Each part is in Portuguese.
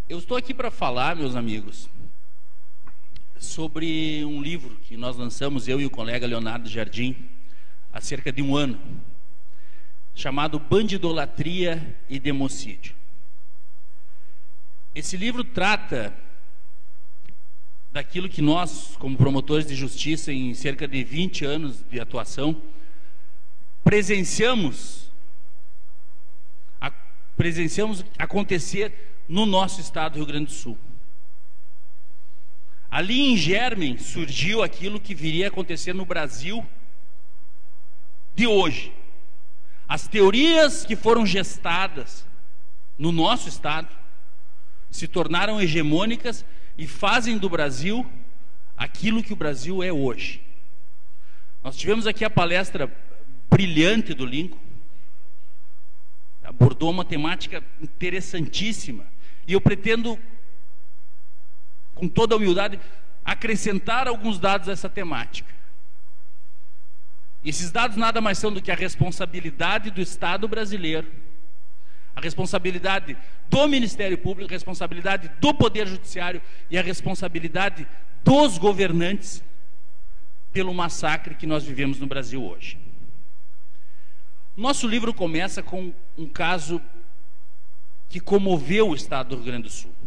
Eu estou aqui para falar, meus amigos, sobre um livro que nós lançamos, eu e o colega Leonardo Jardim, há cerca de um ano, chamado Bandidolatria e Democídio. Esse livro trata daquilo que nós, como promotores de justiça, em cerca de 20 anos de atuação, presenciamos acontecer no nosso estado do Rio Grande do Sul. Ali em germen surgiu aquilo que viria a acontecer no Brasil de hoje. As teorias que foram gestadas no nosso estado se tornaram hegemônicas e fazem do Brasil aquilo que o Brasil é hoje. Nós tivemos aqui a palestra brilhante do Lincoln, abordou uma temática interessantíssima, e eu pretendo, com toda a humildade, acrescentar alguns dados a essa temática. Esses dados nada mais são do que a responsabilidade do Estado brasileiro, a responsabilidade do Ministério Público, a responsabilidade do Poder Judiciário e a responsabilidade dos governantes pelo massacre que nós vivemos no Brasil hoje. Nosso livro começa com um caso que comoveu o estado do Rio Grande do Sul.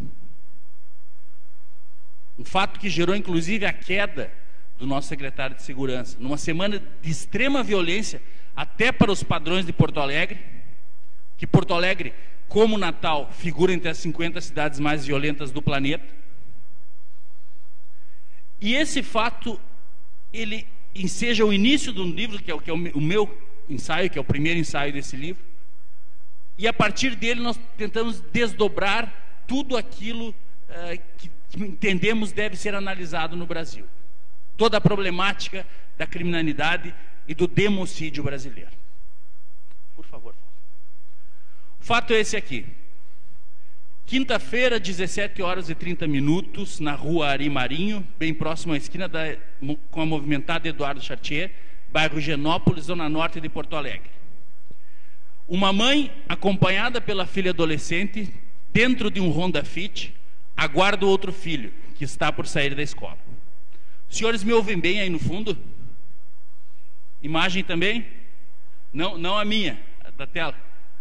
Um fato que gerou inclusive a queda do nosso secretário de Segurança, numa semana de extrema violência, até para os padrões de Porto Alegre, que Porto Alegre, como Natal, figura entre as 50 cidades mais violentas do planeta. E esse fato, ele enseja o início do livro, que é o meu ensaio, que é o primeiro ensaio desse livro, e a partir dele nós tentamos desdobrar tudo aquilo que entendemos deve ser analisado no Brasil. Toda a problemática da criminalidade e do democídio brasileiro. Por favor. O fato é esse aqui. Quinta-feira, 17h30, na rua Ari Marinho, bem próximo à esquina com a movimentada Eduardo Chartier, bairro Genópolis, zona norte de Porto Alegre. Uma mãe, acompanhada pela filha adolescente, dentro de um Honda Fit, aguarda o outro filho, que está por sair da escola. Os senhores me ouvem bem aí no fundo? Imagem também? Não a minha, a da tela.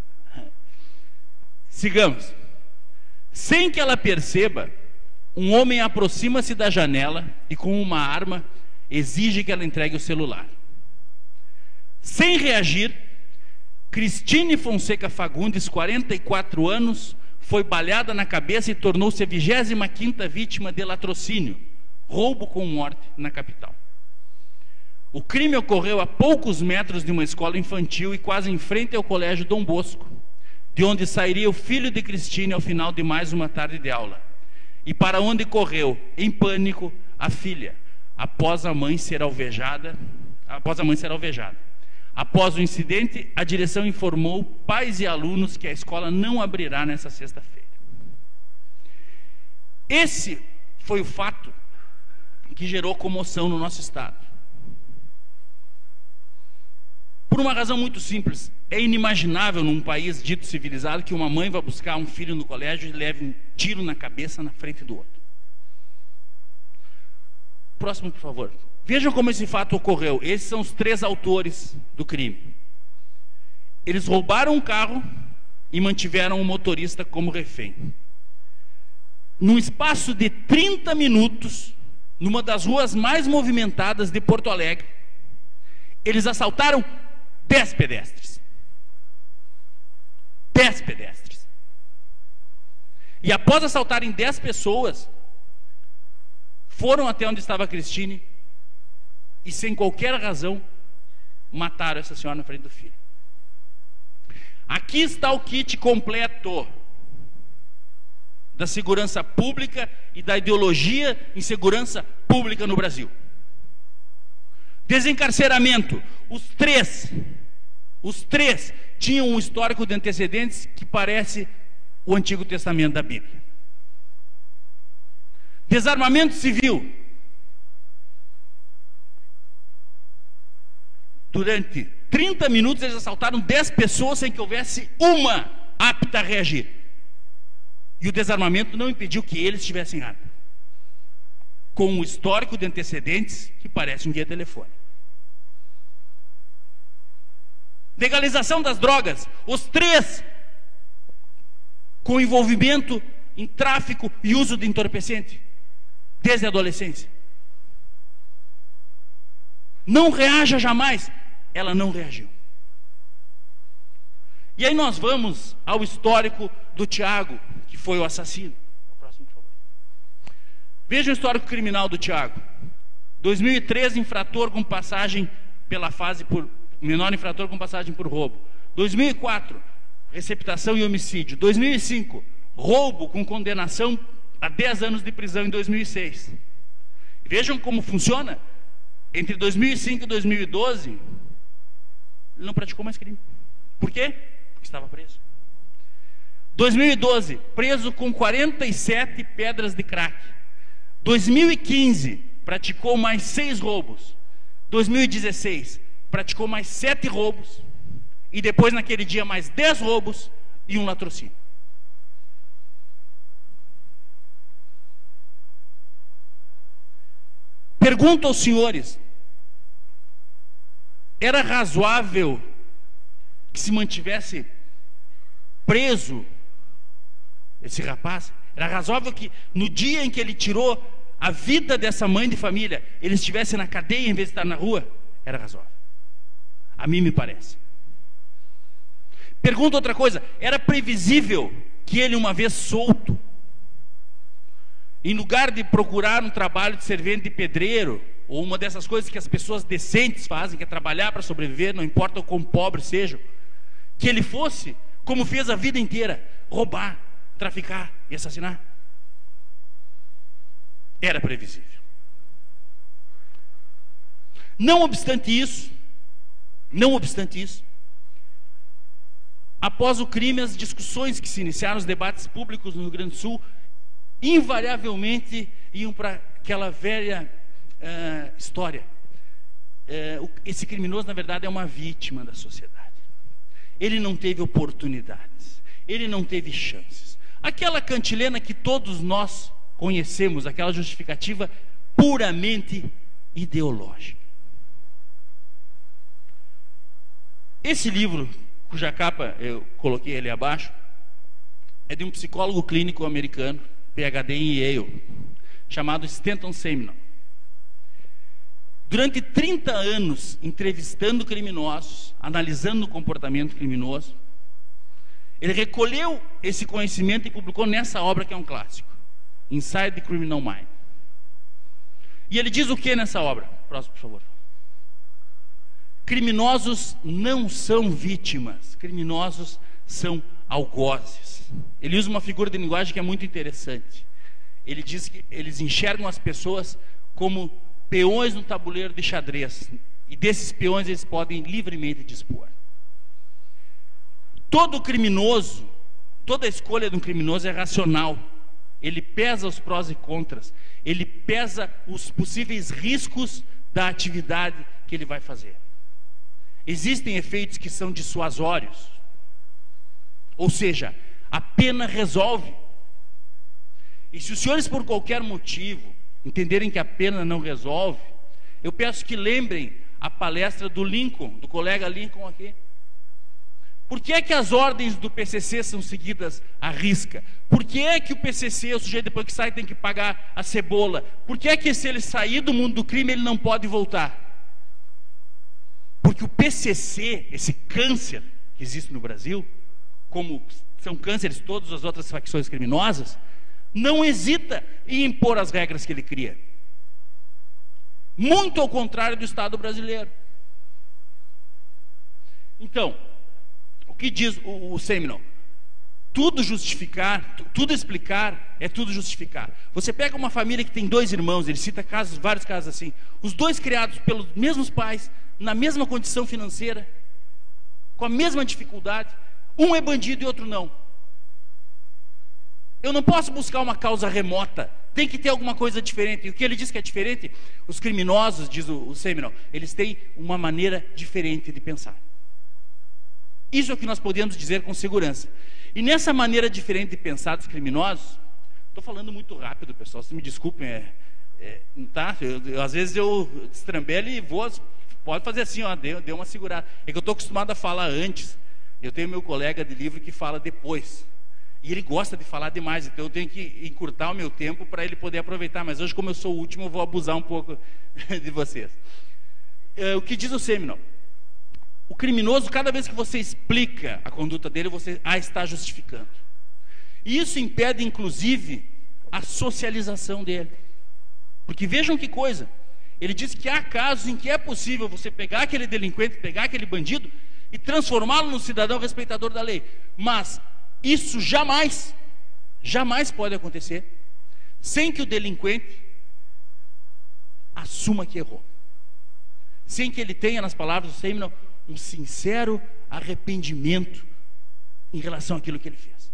Sigamos. Sem que ela perceba, um homem aproxima-se da janela e com uma arma exige que ela entregue o celular. Sem reagir, Cristine Fonseca Fagundes, 44 anos, foi baleada na cabeça e tornou-se a 25ª vítima de latrocínio, roubo com morte na capital. O crime ocorreu a poucos metros de uma escola infantil e quase em frente ao Colégio Dom Bosco, de onde sairia o filho de Cristine ao final de mais uma tarde de aula, e para onde correu, em pânico, a filha, após a mãe ser alvejada. Após o incidente, a direção informou pais e alunos que a escola não abrirá nessa sexta-feira. Esse foi o fato que gerou comoção no nosso estado. Por uma razão muito simples, é inimaginável num país dito civilizado que uma mãe vá buscar um filho no colégio e leve um tiro na cabeça na frente do outro. Próximo, por favor. Vejam como esse fato ocorreu. Esses são os 3 autores do crime. Eles roubaram um carro e mantiveram o motorista como refém. Num espaço de 30 minutos, numa das ruas mais movimentadas de Porto Alegre, eles assaltaram 10 pedestres. 10 pedestres. E após assaltarem 10 pessoas, foram até onde estava a Cristine e, sem qualquer razão, mataram essa senhora na frente do filho. Aqui está o kit completo da segurança pública e da ideologia em segurança pública no Brasil. Desencarceramento. Os três tinham um histórico de antecedentes que parece o Antigo Testamento da Bíblia. Desarmamento civil. Durante 30 minutos eles assaltaram 10 pessoas sem que houvesse uma apta a reagir. E o desarmamento não impediu que eles tivessem arma, com um histórico de antecedentes que parece um guia telefônico. Legalização das drogas, os 3 com envolvimento em tráfico e uso de entorpecente desde a adolescência. Não reaja jamais. Ela não reagiu. E aí nós vamos ao histórico do Tiago, que foi o assassino. O próximo, por favor. Veja o histórico criminal do Tiago. 2013, infrator com passagem pela fase por menor infrator com passagem por roubo. 2004, receptação e homicídio. 2005, roubo com condenação a 10 anos de prisão em 2006. Vejam como funciona. Entre 2005 e 2012, ele não praticou mais crime. Por quê? Porque estava preso. 2012, preso com 47 pedras de crack. 2015, praticou mais 6 roubos. 2016, praticou mais 7 roubos. E depois, naquele dia, mais 10 roubos e um latrocínio. Pergunto aos senhores: era razoável que se mantivesse preso esse rapaz? Era razoável que no dia em que ele tirou a vida dessa mãe de família, ele estivesse na cadeia em vez de estar na rua? Era razoável. A mim me parece. Pergunto outra coisa: era previsível que ele, uma vez solto, em lugar de procurar um trabalho de servente de pedreiro, ou uma dessas coisas que as pessoas decentes fazem, que é trabalhar para sobreviver, não importa o quão pobres sejam, que ele fosse, como fez a vida inteira, roubar, traficar e assassinar? Era previsível. Não obstante isso, após o crime, as discussões que se iniciaram, os debates públicos no Rio Grande do Sul, invariavelmente iam para aquela velha história. Esse criminoso, na verdade, é uma vítima da sociedade. Ele não teve oportunidades, ele não teve chances. Aquela cantilena que todos nós conhecemos, aquela justificativa puramente ideológica. Esse livro, cuja capa eu coloquei ali abaixo, é de um psicólogo clínico americano, PhD em Yale, chamado Stanton Seminole. Durante 30 anos, entrevistando criminosos, analisando o comportamento criminoso, ele recolheu esse conhecimento e publicou nessa obra, que é um clássico, Inside the Criminal Mind. E ele diz o que nessa obra? Próximo, por favor. Criminosos não são vítimas, criminosos são algozes. Ele usa uma figura de linguagem que é muito interessante. Ele diz que eles enxergam as pessoas como peões no tabuleiro de xadrez, e desses peões eles podem livremente dispor. Todo criminoso, toda escolha de um criminoso é racional. Ele pesa os prós e contras, ele pesa os possíveis riscos da atividade que ele vai fazer. Existem efeitos que são dissuasórios, ou seja, a pena resolve. E se os senhores, por qualquer motivo, entenderem que a pena não resolve, eu peço que lembrem a palestra do Lincoln, do colega Lincoln aqui. Por que é que as ordens do PCC são seguidas à risca? Por que é que o PCC, o sujeito depois que sai, tem que pagar a cebola? Por que é que, se ele sair do mundo do crime, ele não pode voltar? Porque o PCC, esse câncer que existe no Brasil, como são cânceres todas as outras facções criminosas, não hesita em impor as regras que ele cria. Muito ao contrário do Estado brasileiro. Então, o que diz o Seminole? Tudo justificar, tudo explicar, é tudo justificar. Você pega uma família que tem 2 irmãos, ele cita casos, vários casos assim, os 2 criados pelos mesmos pais, na mesma condição financeira, com a mesma dificuldade, um é bandido e outro não. Eu não posso buscar uma causa remota, tem que ter alguma coisa diferente. E o que ele diz que é diferente? Os criminosos, diz o Seminole, eles têm uma maneira diferente de pensar. Isso é o que nós podemos dizer com segurança. E nessa maneira diferente de pensar dos criminosos, estou falando muito rápido, pessoal, se me desculpem, tá? Às vezes eu destrambelho e vou, pode fazer assim, ó, deu uma segurada. É que eu estou acostumado a falar antes. Eu tenho meu colega de livro que fala depois. E ele gosta de falar demais, então eu tenho que encurtar o meu tempo para ele poder aproveitar. Mas hoje, como eu sou o último, eu vou abusar um pouco de vocês. O que diz o Seminole? O criminoso, cada vez que você explica a conduta dele, você está justificando. E isso impede, inclusive, a socialização dele. Porque vejam que coisa. Ele diz que há casos em que é possível você pegar aquele delinquente, pegar aquele bandido e transformá-lo num cidadão respeitador da lei. Mas isso jamais pode acontecer sem que o delinquente assuma que errou. Sem que ele tenha, nas palavras do Seminole, um sincero arrependimento em relação àquilo que ele fez.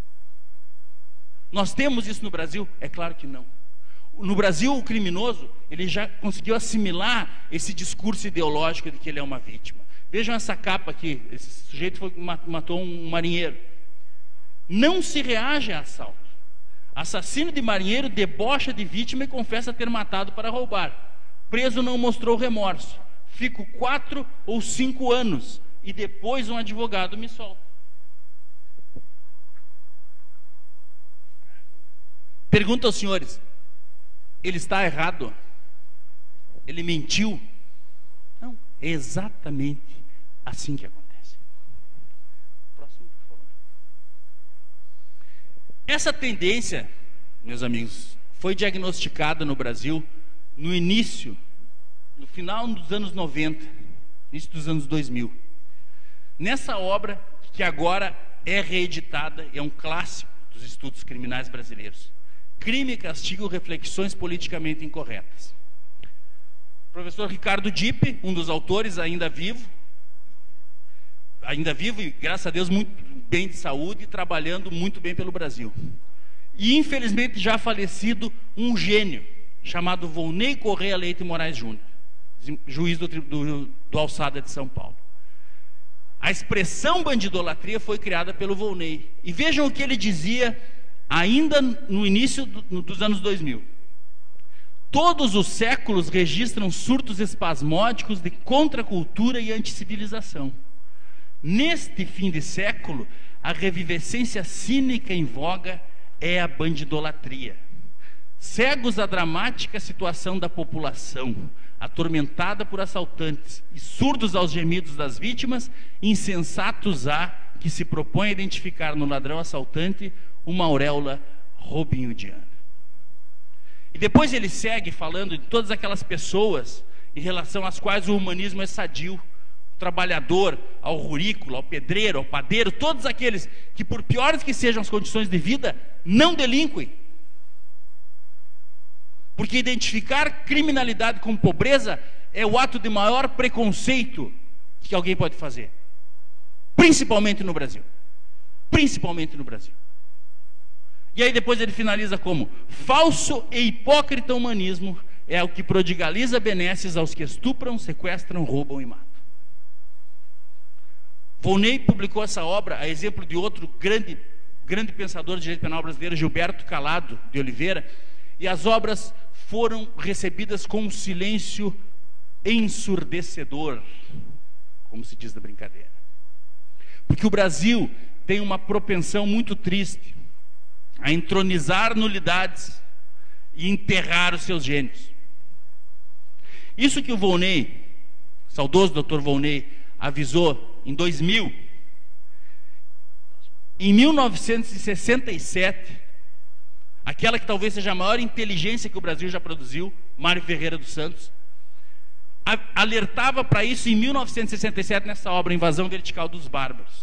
Nós temos isso no Brasil? É claro que não. No Brasil, o criminoso, ele já conseguiu assimilar esse discurso ideológico de que ele é uma vítima. Vejam essa capa aqui, esse sujeito matou um marinheiro. Não se reage a assalto. Assassino de marinheiro debocha de vítima e confessa ter matado para roubar. Preso não mostrou remorso. Fico 4 ou 5 anos e depois um advogado me solta. Pergunto aos senhores, ele está errado? Ele mentiu? Não, é exatamente assim que acontece. Próximo, por favor. Essa tendência, meus amigos, foi diagnosticada no Brasil no final dos anos 90, início dos anos 2000. Nessa obra, que agora é reeditada, é um clássico dos estudos criminais brasileiros. Crime e Castigo, reflexões politicamente incorretas. O professor Ricardo Dipp, um dos autores, ainda vivo e, graças a Deus, muito bem de saúde e trabalhando muito bem pelo Brasil. E, infelizmente, já falecido, um chamado Volney Correia Leite Moraes Júnior, juiz do Alçada de São Paulo. A expressão bandidolatria foi criada pelo Volney. E vejam o que ele dizia ainda no início dos anos 2000. Todos os séculos registram surtos espasmódicos de contracultura e anticivilização. Neste fim de século, a revivescência cínica em voga é a bandidolatria. Cegos à dramática situação da população, atormentada por assaltantes, e surdos aos gemidos das vítimas, insensatos há que se propõe a identificar no ladrão assaltante uma auréola robinhoodiana. E depois ele segue falando de todas aquelas pessoas em relação às quais o humanismo é sadio. O trabalhador, ao rurículo, ao pedreiro, ao padeiro, todos aqueles que, por piores que sejam as condições de vida, não delinquem. Porque identificar criminalidade com pobreza é o ato de maior preconceito que alguém pode fazer. Principalmente no Brasil. Principalmente no Brasil. E aí depois ele finaliza como: falso e hipócrita humanismo é o que prodigaliza benesses aos que estupram, sequestram, roubam e matam. Volney publicou essa obra a exemplo de outro grande pensador de direito penal brasileiro, Gilberto Calado de Oliveira, e as obras foram recebidas com um silêncio ensurdecedor, como se diz na brincadeira. Porque o Brasil tem uma propensão muito triste a entronizar nulidades e enterrar os seus gênios. Isso que o Volney, saudoso Dr. Volney, avisou em 2000. Em 1967, aquela que talvez seja a maior inteligência que o Brasil já produziu, Mário Ferreira dos Santos, alertava para isso em 1967 nessa obra, Invasão Vertical dos Bárbaros.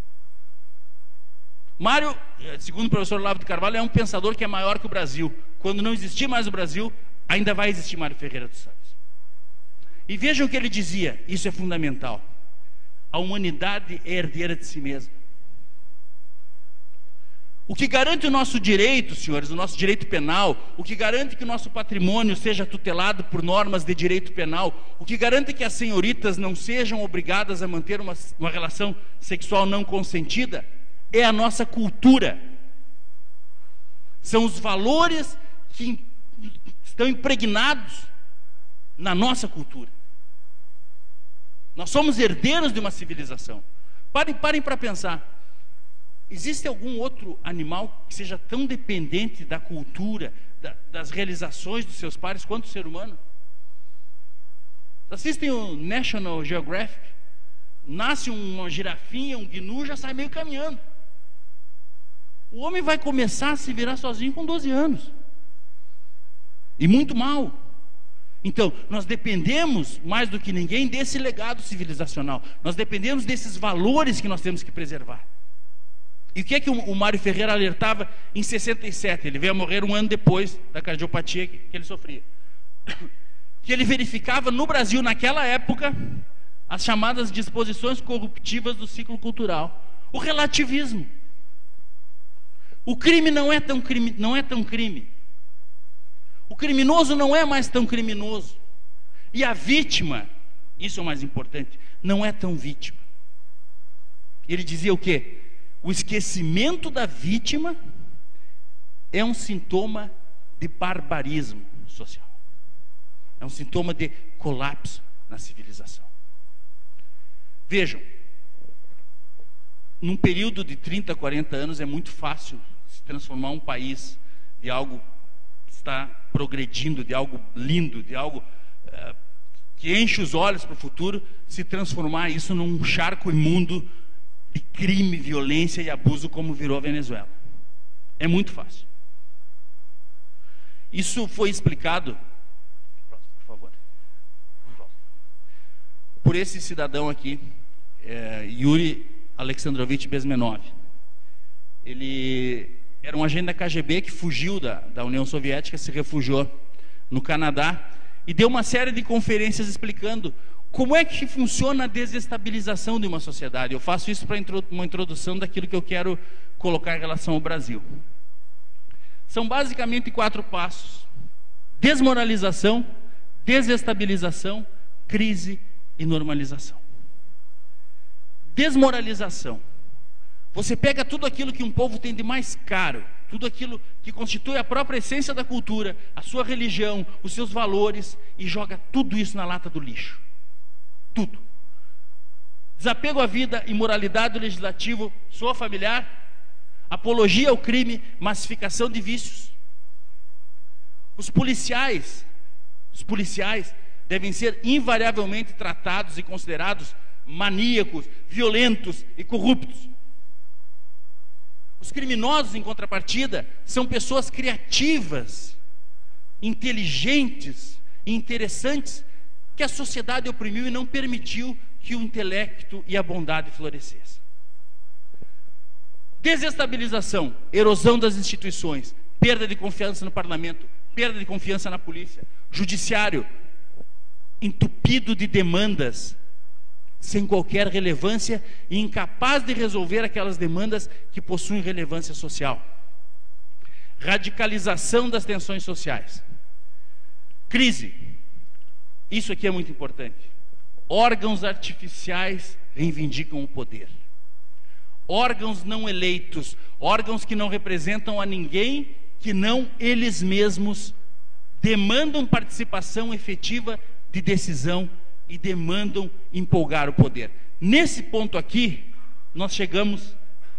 Mário, segundo o professor Olavo de Carvalho, é um pensador que é maior que o Brasil. Quando não existir mais o Brasil, ainda vai existir Mário Ferreira dos Santos. E vejam o que ele dizia, isso é fundamental: a humanidade é herdeira de si mesma. O que garante o nosso direito, senhores, o nosso direito penal, o que garante que o nosso patrimônio seja tutelado por normas de direito penal, o que garante que as senhoritas não sejam obrigadas a manter uma relação sexual não consentida, é a nossa cultura. São os valores que estão impregnados na nossa cultura. Nós somos herdeiros de uma civilização. Parem para pensar. Existe algum outro animal que seja tão dependente da cultura, das realizações dos seus pares, quanto o ser humano? Assistem o National Geographic, nasce uma girafinha, um gnu, já sai meio caminhando. O homem vai começar a se virar sozinho com 12 anos. E muito mal. Então, nós dependemos, mais do que ninguém, desse legado civilizacional. Nós dependemos desses valores que nós temos que preservar. E o que é que o Mário Ferreira alertava em 67? Ele veio a morrer um ano depois da cardiopatia que ele sofria. Que ele verificava no Brasil, naquela época, as chamadas disposições corruptivas do ciclo cultural. O relativismo. O crime não é tão crime. O criminoso não é mais tão criminoso. E a vítima, isso é o mais importante, não é tão vítima. Ele dizia o quê? O esquecimento da vítima é um sintoma de barbarismo social. É um sintoma de colapso na civilização. Vejam, num período de 30, 40 anos é muito fácil se transformar um país de algo que está progredindo, de algo lindo, de algo que enche os olhos para o futuro, se transformar isso num charco imundo de crime, violência e abuso como virou a Venezuela. É muito fácil. Isso foi explicado, por favor, por esse cidadão aqui, Yuri Alexandrovich Bezmenov. Ele era um agente da KGB que fugiu da União Soviética, se refugiou no Canadá e deu uma série de conferências explicando como é que funciona a desestabilização de uma sociedade. Eu faço isso para uma introdução daquilo que eu quero colocar em relação ao Brasil. São basicamente 4 passos: desmoralização, desestabilização, crise e normalização. Desmoralização. Você pega tudo aquilo que um povo tem de mais caro, tudo aquilo que constitui a própria essência da cultura, a sua religião, os seus valores, e joga tudo isso na lata do lixo. Tudo. Desapego à vida, imoralidade do legislativo, soa familiar? Apologia ao crime, massificação de vícios. Os policiais devem ser invariavelmente tratados e considerados maníacos, violentos e corruptos. Os criminosos, em contrapartida, são pessoas criativas, inteligentes e interessantes, que a sociedade oprimiu e não permitiu que o intelecto e a bondade florescessem. Desestabilização, erosão das instituições, perda de confiança no parlamento, perda de confiança na polícia, judiciário entupido de demandas sem qualquer relevância e incapaz de resolver aquelas demandas que possuem relevância social. Radicalização das tensões sociais. Crise. Isso aqui é muito importante. Órgãos artificiais reivindicam o poder. Órgãos não eleitos, órgãos que não representam a ninguém, que não eles mesmos, demandam participação efetiva de decisão e demandam empolgar o poder. Nesse ponto aqui, nós chegamos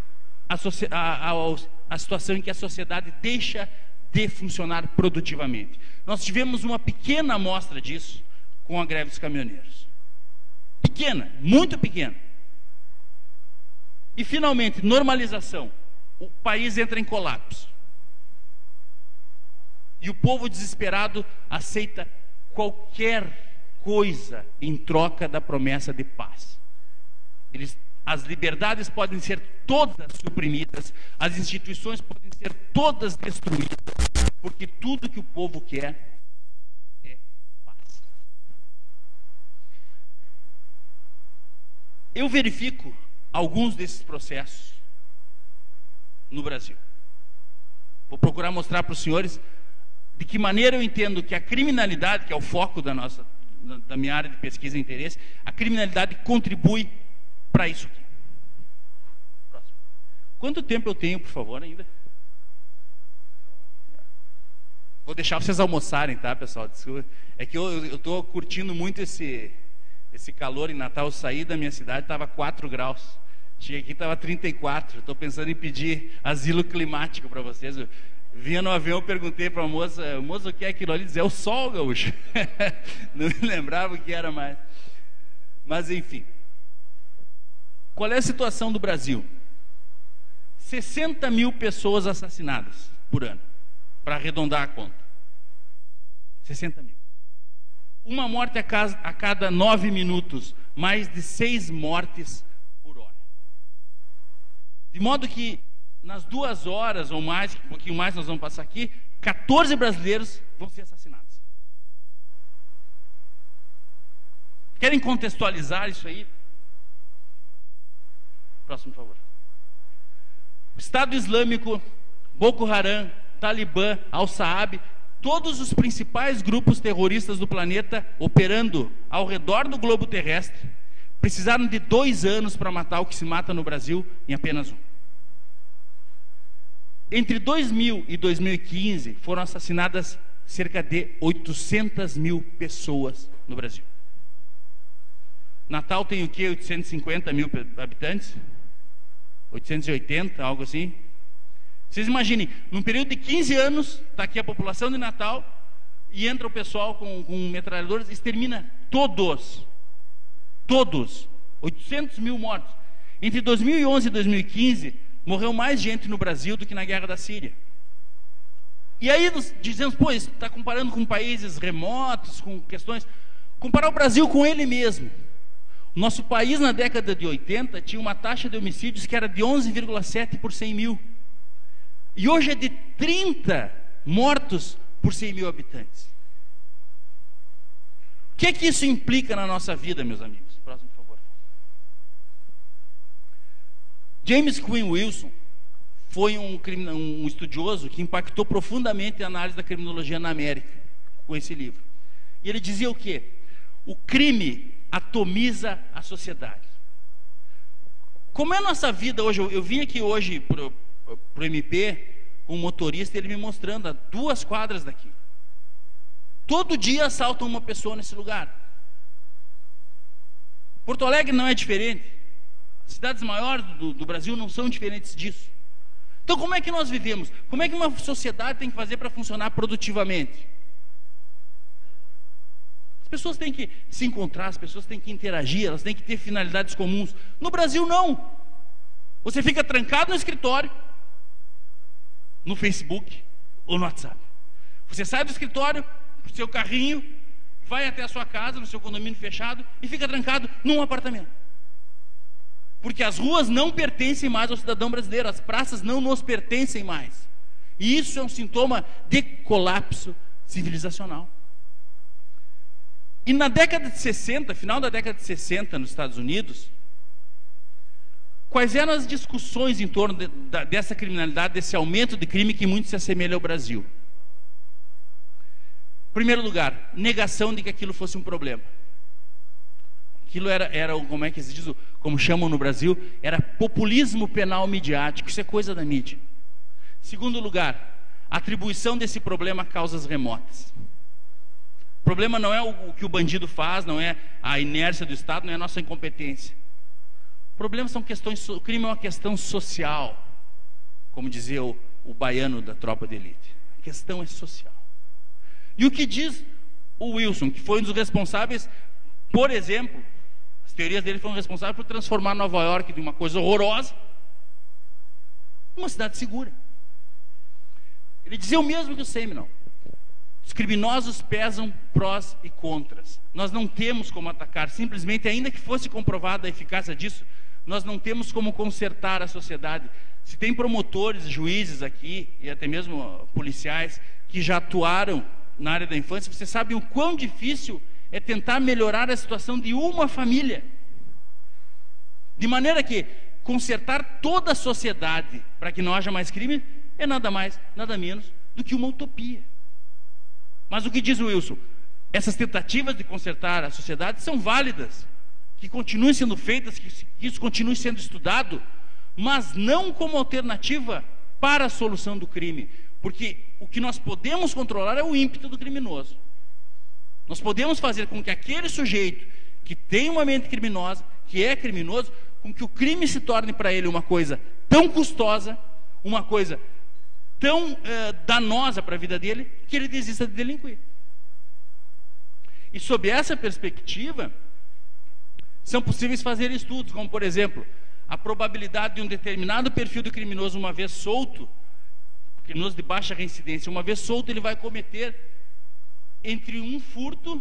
à situação em que a sociedade deixa de funcionar produtivamente. Nós tivemos uma pequena amostra disso com a greve dos caminhoneiros. Pequena, muito pequena. E finalmente, normalização. O país entra em colapso. E o povo desesperado aceita qualquer coisa em troca da promessa de paz. As liberdades podem ser todas suprimidas, as instituições podem ser todas destruídas, porque tudo que o povo quer é paz. Eu verifico alguns desses processos no Brasil. Vou procurar mostrar para os senhores de que maneira eu entendo que a criminalidade, que é o foco da minha área de pesquisa e interesse, a criminalidade contribui para isso aqui. Próximo. Quanto tempo eu tenho, por favor, ainda? Vou deixar vocês almoçarem, tá, pessoal? Desculpa. É que eu estou curtindo muito esse calor em Natal. Eu saí da minha cidade, estava 4 graus. Cheguei aqui, estava 34. Estou pensando em pedir asilo climático para vocês. Eu vinha no avião, perguntei para a moça, moça, o que é aquilo ali? Dizia, é o sol, gaúcho. Não me lembrava o que era mais. Mas, enfim. Qual é a situação do Brasil? 60 mil pessoas assassinadas por ano, para arredondar a conta. 60 mil. Uma morte a cada 9 minutos, mais de 6 mortes por hora. De modo que, nas 2 horas ou mais, um pouquinho mais nós vamos passar aqui, 14 brasileiros vão ser assassinados. Querem contextualizar isso aí? Próximo, por favor. O Estado Islâmico, Boko Haram, Talibã, Al-Shabaab, todos os principais grupos terroristas do planeta operando ao redor do globo terrestre, precisaram de 2 anos para matar o que se mata no Brasil em apenas 1. Entre 2000 e 2015 foram assassinadas cerca de 800 mil pessoas no Brasil. Natal tem o quê? 850 mil habitantes? 880, algo assim? Vocês imaginem, num período de 15 anos, está aqui a população de Natal, e entra o pessoal com metralhadores, extermina todos, 800 mil mortos. Entre 2011 e 2015, morreu mais gente no Brasil do que na guerra da Síria. E aí nós dizemos, pô, isso está comparando com países remotos, com questões... Comparar o Brasil com ele mesmo. O nosso país, na década de 80, tinha uma taxa de homicídios que era de 11,7 por 100 mil. E hoje é de 30 mortos por 100 mil habitantes. O que é que isso implica na nossa vida, meus amigos? Próximo, por favor. James Quinn Wilson foi um estudioso que impactou profundamente a análise da criminologia na América, com esse livro. E ele dizia o quê? O crime atomiza a sociedade. Como é a nossa vida hoje? Eu vim aqui hoje para o MP, um motorista, ele me mostrando a 2 quadras daqui. Todo dia assaltam uma pessoa nesse lugar. Porto Alegre não é diferente. As cidades maiores do Brasil não são diferentes disso. Então como é que nós vivemos? Como é que uma sociedade tem que fazer para funcionar produtivamente? As pessoas têm que se encontrar, as pessoas têm que interagir, elas têm que ter finalidades comuns. No Brasil não. Você fica trancado no escritório, no Facebook ou no WhatsApp. Você sai do escritório, com o seu carrinho, vai até a sua casa, no seu condomínio fechado, e fica trancado num apartamento. Porque as ruas não pertencem mais ao cidadão brasileiro, as praças não nos pertencem mais. E isso é um sintoma de colapso civilizacional. E na década de 60, final da década de 60 nos Estados Unidos, quais eram as discussões em torno dessa criminalidade, desse aumento de crime que muito se assemelha ao Brasil? Em primeiro lugar, negação de que aquilo fosse um problema. Aquilo era como é que se diz, como chamam no Brasil, era populismo penal midiático, isso é coisa da mídia. Segundo lugar, atribuição desse problema a causas remotas. O problema não é o que o bandido faz, não é a inércia do Estado, não é a nossa incompetência. O problema são questões, o crime é uma questão social, como dizia o baiano da tropa de elite. A questão é social. E o que diz o Wilson, que foi um dos responsáveis, por exemplo, as teorias dele foram responsáveis por transformar Nova York de uma coisa horrorosa numa cidade segura. Ele dizia o mesmo que o Seminole. Os criminosos pesam prós e contras. Nós não temos como atacar, simplesmente, ainda que fosse comprovada a eficácia disso, nós não temos como consertar a sociedade. Se tem promotores, juízes aqui, e até mesmo policiais, que já atuaram na área da infância, você sabe o quão difícil é tentar melhorar a situação de uma família. De maneira que consertar toda a sociedade para que não haja mais crime é nada mais, nada menos do que uma utopia. Mas o que diz o Wilson? Essas tentativas de consertar a sociedade são válidas, que continuem sendo feitas, que isso continue sendo estudado, mas não como alternativa para a solução do crime, porque o que nós podemos controlar é o ímpeto do criminoso. Nós podemos fazer com que aquele sujeito que tem uma mente criminosa, que é criminoso, com que o crime se torne para ele uma coisa tão custosa, uma coisa tão danosa para a vida dele, que ele desista de delinquir. E sob essa perspectiva, são possíveis fazer estudos, como por exemplo, a probabilidade de um determinado perfil de criminoso, uma vez solto, criminoso de baixa reincidência, uma vez solto, ele vai cometer entre um furto,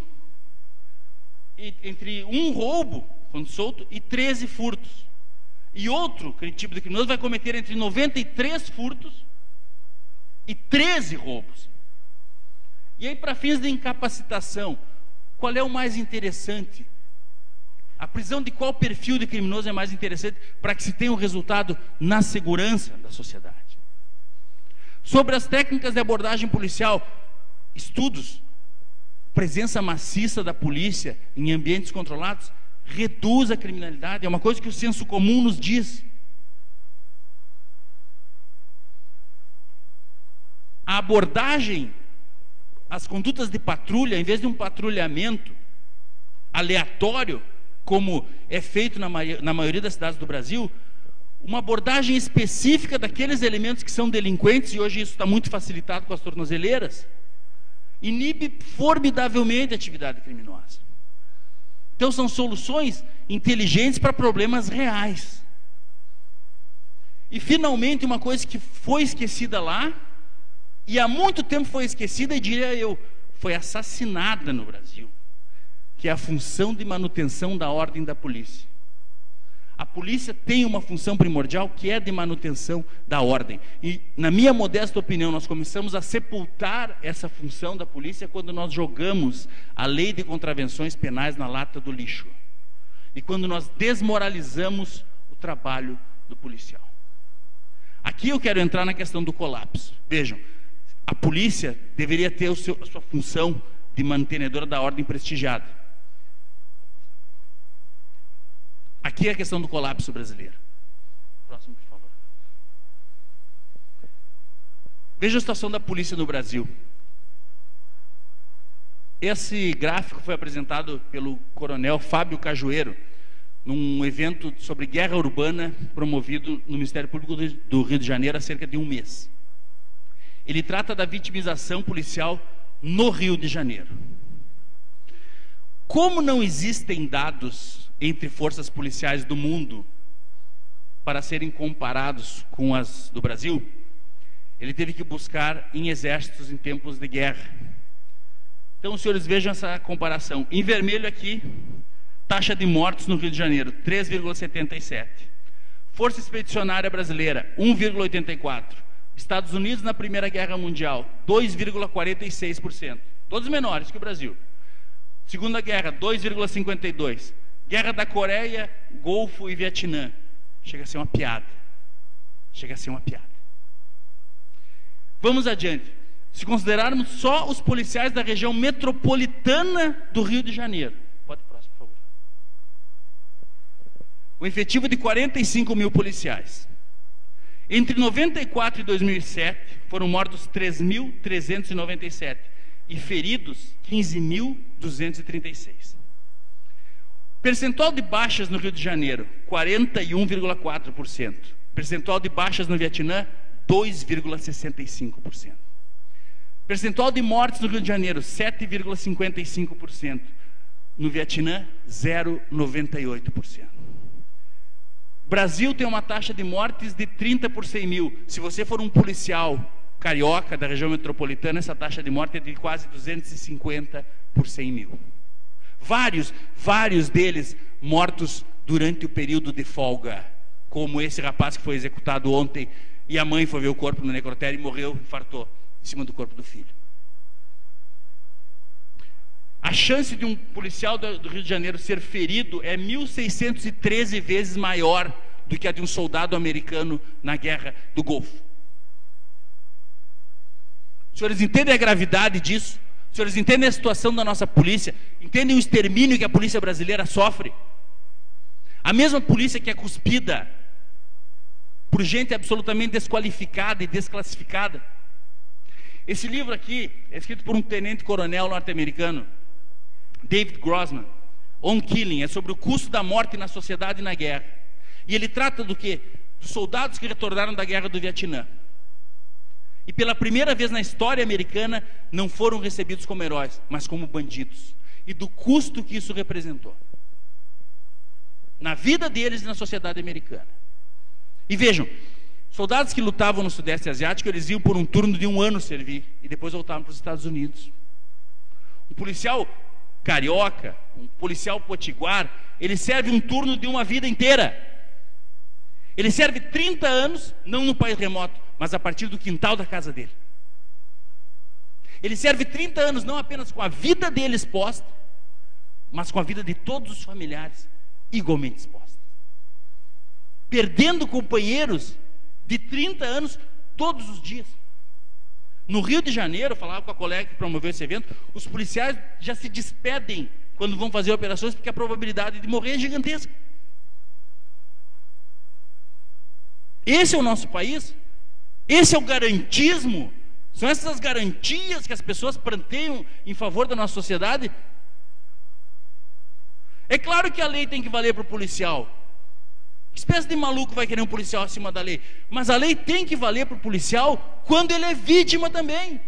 entre um roubo, quando solto, e 13 furtos. E outro tipo de criminoso vai cometer entre 93 furtos e 13 roubos. E aí, para fins de incapacitação, qual é o mais interessante? A prisão de qual perfil de criminoso é mais interessante para que se tenha um resultado na segurança da sociedade? Sobre as técnicas de abordagem policial, estudos, presença maciça da polícia em ambientes controlados reduz a criminalidade, é uma coisa que o senso comum nos diz. A abordagem, as condutas de patrulha, em vez de um patrulhamento aleatório, como é feito na maioria das cidades do Brasil, uma abordagem específica daqueles elementos que são delinquentes, e hoje isso está muito facilitado com as tornozeleiras, inibe formidavelmente a atividade criminosa. Então são soluções inteligentes para problemas reais. E finalmente uma coisa que foi esquecida lá, e há muito tempo foi esquecida, e diria eu, foi assassinada no Brasil, que é a função de manutenção da ordem da polícia. A polícia tem uma função primordial que é de manutenção da ordem. E, na minha modesta opinião, nós começamos a sepultar essa função da polícia quando nós jogamos a lei de contravenções penais na lata do lixo. E quando nós desmoralizamos o trabalho do policial. Aqui eu quero entrar na questão do colapso. Vejam, a polícia deveria ter a sua função de mantenedora da ordem prestigiada. Aqui é a questão do colapso brasileiro. Próximo, por favor. Veja a situação da polícia no Brasil. Esse gráfico foi apresentado pelo coronel Fábio Cajueiro num evento sobre guerra urbana promovido no Ministério Público do Rio de Janeiro há cerca de um mês. Ele trata da vitimização policial no Rio de Janeiro. Como não existem dados entre forças policiais do mundo para serem comparados com as do Brasil, ele teve que buscar em exércitos em tempos de guerra. Então os senhores vejam essa comparação. Em vermelho aqui, taxa de mortos no Rio de Janeiro, 3,77. Força Expedicionária Brasileira, 1,84. Estados Unidos na Primeira Guerra Mundial, 2,46%. Todos menores que o Brasil. Segunda Guerra, 2,52%. Guerra da Coreia, Golfo e Vietnã. Chega a ser uma piada. Chega a ser uma piada. Vamos adiante. Se considerarmos só os policiais da região metropolitana do Rio de Janeiro. Pode ir próximo, por favor. O efetivo de 45 mil policiais. Entre 94 e 2007, foram mortos 3.397 e feridos 15.236. Percentual de baixas no Rio de Janeiro, 41,4%. Percentual de baixas no Vietnã, 2,65%. Percentual de mortes no Rio de Janeiro, 7,55%. No Vietnã, 0,98%. Brasil tem uma taxa de mortes de 30 por 100 mil. Se você for um policial carioca da região metropolitana, essa taxa de morte é de quase 250 por 100 mil. Vários deles mortos durante o período de folga, como esse rapaz que foi executado ontem e a mãe foi ver o corpo no necrotério e morreu, infartou em cima do corpo do filho. A chance de um policial do Rio de Janeiro ser ferido é 1.613 vezes maior do que a de um soldado americano na Guerra do Golfo. Os senhores entendem a gravidade disso? Os senhores entendem a situação da nossa polícia? Entendem o extermínio que a polícia brasileira sofre? A mesma polícia que é cuspida por gente absolutamente desqualificada e desclassificada. Esse livro aqui é escrito por um tenente-coronel norte-americano, David Grossman, On Killing, é sobre o custo da morte na sociedade e na guerra. E ele trata do quê? Dos soldados que retornaram da guerra do Vietnã. E pela primeira vez na história americana, não foram recebidos como heróis, mas como bandidos. E do custo que isso representou na vida deles e na sociedade americana. E vejam, soldados que lutavam no Sudeste Asiático, eles iam por um turno de 1 ano servir, e depois voltavam para os Estados Unidos. Um policial carioca, um policial potiguar, ele serve um turno de uma vida inteira. Ele serve 30 anos, não no país remoto, mas a partir do quintal da casa dele. Ele serve 30 anos não apenas com a vida dele exposta, mas com a vida de todos os familiares igualmente exposta. Perdendo companheiros de 30 anos todos os dias. No Rio de Janeiro, eu falava com a colega que promoveu esse evento, os policiais já se despedem quando vão fazer operações, porque a probabilidade de morrer é gigantesca. Esse é o nosso país? Esse é o garantismo? São essas garantias que as pessoas pranteiam em favor da nossa sociedade? É claro que a lei tem que valer para o policial. Que espécie de maluco vai querer um policial acima da lei? Mas a lei tem que valer para o policial quando ele é vítima também.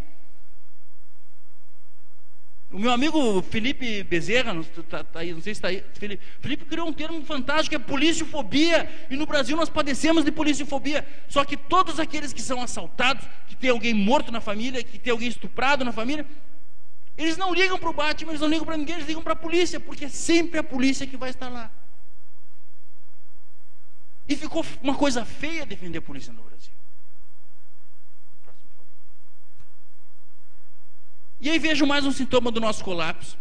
O meu amigo Felipe Bezerra, não sei se está aí, Felipe criou um termo fantástico, que é policiofobia, e no Brasil nós padecemos de policiofobia. Só que todos aqueles que são assaltados, que tem alguém morto na família, que tem alguém estuprado na família, eles não ligam para o Batman, eles não ligam para ninguém, eles ligam para a polícia, porque é sempre a polícia que vai estar lá. E ficou uma coisa feia defender a polícia no Brasil. E aí vejo mais um sintoma do nosso colapso.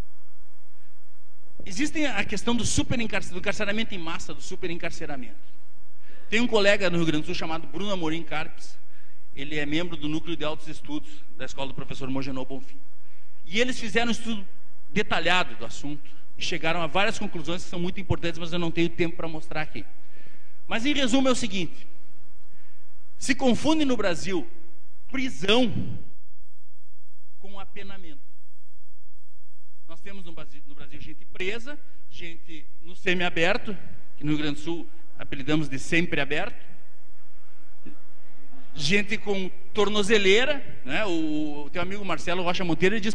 Existe a questão do encarceramento em massa, do superencarceramento. Tem um colega no Rio Grande do Sul chamado Bruno Amorim Carpes. Ele é membro do Núcleo de Altos Estudos da escola do professor Mogenor Bonfim. E eles fizeram um estudo detalhado do assunto e chegaram a várias conclusões que são muito importantes, mas eu não tenho tempo para mostrar aqui. Mas em resumo é o seguinte: se confunde no Brasil prisão com apenamento. Nós temos no Brasil gente presa, gente no semiaberto, que no Rio Grande do Sul apelidamos de sempre aberto, gente com tornozeleira, né? O teu amigo Marcelo Rocha Monteiro, ele diz,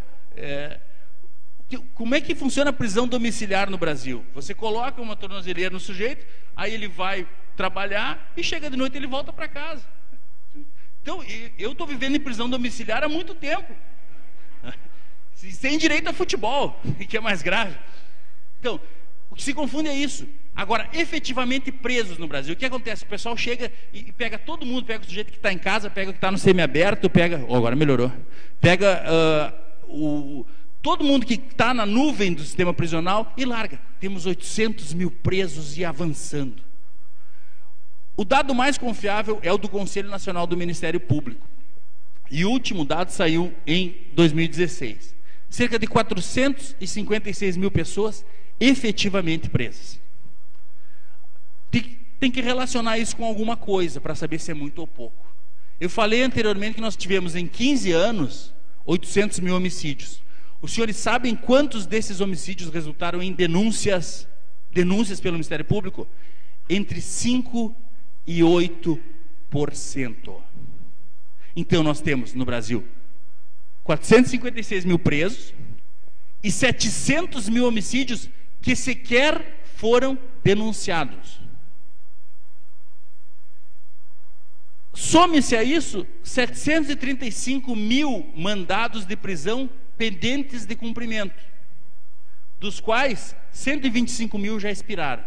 como é que funciona a prisão domiciliar no Brasil? Você coloca uma tornozeleira no sujeito, aí ele vai trabalhar e chega de noite ele volta para casa. Então, eu estou vivendo em prisão domiciliar há muito tempo, sem direito a futebol, que é mais grave. Então, o que se confunde é isso. Agora, efetivamente presos no Brasil, o que acontece? O pessoal chega e pega todo mundo, pega o sujeito que está em casa, pega o que está no semiaberto, agora melhorou, pega todo mundo que está na nuvem do sistema prisional e larga. Temos 800 mil presos e avançando. O dado mais confiável é o do Conselho Nacional do Ministério Público. E o último dado saiu em 2016. Cerca de 456 mil pessoas efetivamente presas. Tem que relacionar isso com alguma coisa para saber se é muito ou pouco. Eu falei anteriormente que nós tivemos em 15 anos 800 mil homicídios. Os senhores sabem quantos desses homicídios resultaram em denúncias pelo Ministério Público? Entre 5% e 8%. Então nós temos no Brasil 456 mil presos e 700 mil homicídios que sequer foram denunciados. Some-se a isso 735 mil mandados de prisão pendentes de cumprimento, dos quais 125 mil já expiraram.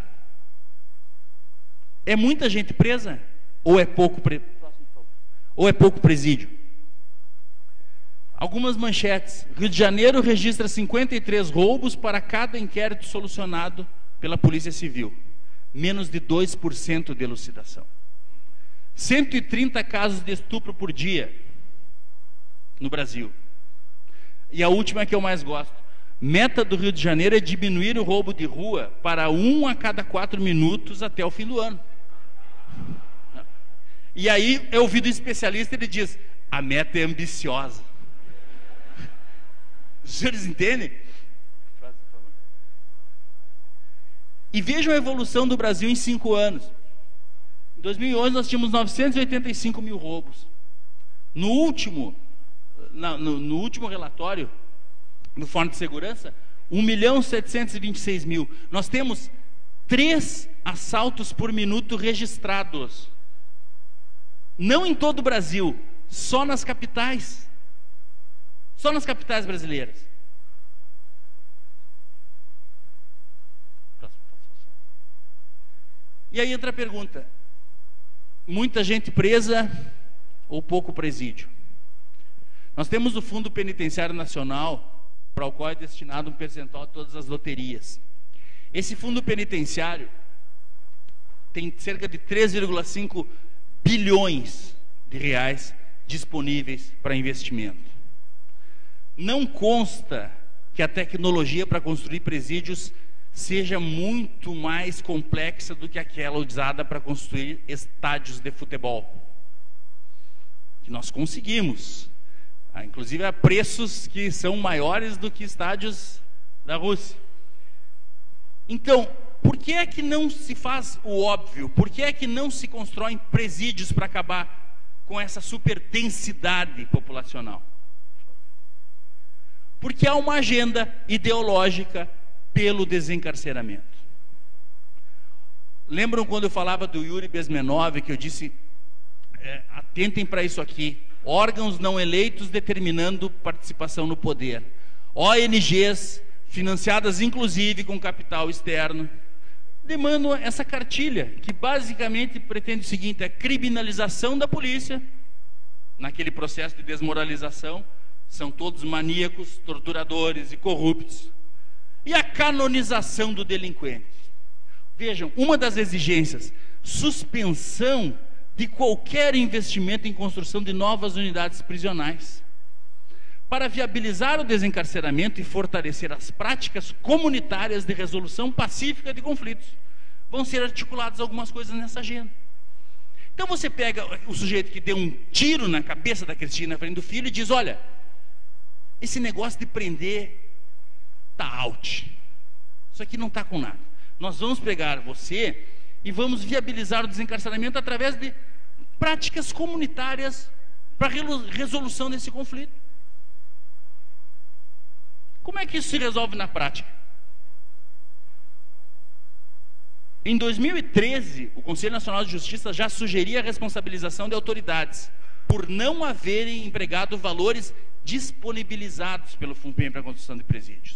É muita gente presa? Ou é pouco presídio? Algumas manchetes. Rio de Janeiro registra 53 roubos para cada inquérito solucionado pela Polícia Civil. Menos de 2% de elucidação. 130 casos de estupro por dia. no Brasil. E a última que eu mais gosto. Meta do Rio de Janeiro é diminuir o roubo de rua para 1 a cada 4 minutos até o fim do ano. E aí eu ouvi do especialista, ele diz, a meta é ambiciosa. Os senhores entendem? E vejam a evolução do Brasil em 5 anos. Em 2011 nós tínhamos 985 mil roubos. No último relatório do Fórum de Segurança, 1.726.000. Nós temos 3 assaltos por minuto registrados. Não em todo o Brasil, só nas capitais. Só nas capitais brasileiras. E aí entra a pergunta: muita gente presa ou pouco presídio? Nós temos o Fundo Penitenciário Nacional, para o qual é destinado um percentual de todas as loterias. Esse fundo penitenciário tem cerca de 3,5 bilhões de reais disponíveis para investimento. Não consta que a tecnologia para construir presídios seja muito mais complexa do que aquela usada para construir estádios de futebol. Que nós conseguimos, inclusive a preços que são maiores do que estádios da Rússia. Então, por que é que não se faz o óbvio? Por que é que não se constroem presídios para acabar com essa superdensidade populacional? Porque há uma agenda ideológica pelo desencarceramento. Lembram quando eu falava do Yuri Bezmenov, que eu disse, atentem para isso aqui, órgãos não eleitos determinando participação no poder, ONGs financiadas inclusive com capital externo, demandam essa cartilha, que basicamente pretende o seguinte: a criminalização da polícia, naquele processo de desmoralização, são todos maníacos, torturadores e corruptos, e a canonização do delinquente. Vejam, uma das exigências, suspensão de qualquer investimento em construção de novas unidades prisionais. Para viabilizar o desencarceramento e fortalecer as práticas comunitárias de resolução pacífica de conflitos, vão ser articuladas algumas coisas nessa agenda. Então você pega o sujeito que deu um tiro na cabeça da Cristina frente do filho e diz: olha, esse negócio de prender está out, isso aqui não está com nada. Nós vamos pegar você e vamos viabilizar o desencarceramento através de práticas comunitárias para resolução desse conflito. Como é que isso se resolve na prática? Em 2013, o Conselho Nacional de Justiça já sugeria a responsabilização de autoridades por não haverem empregado valores disponibilizados pelo FUNPEN para a construção de presídios.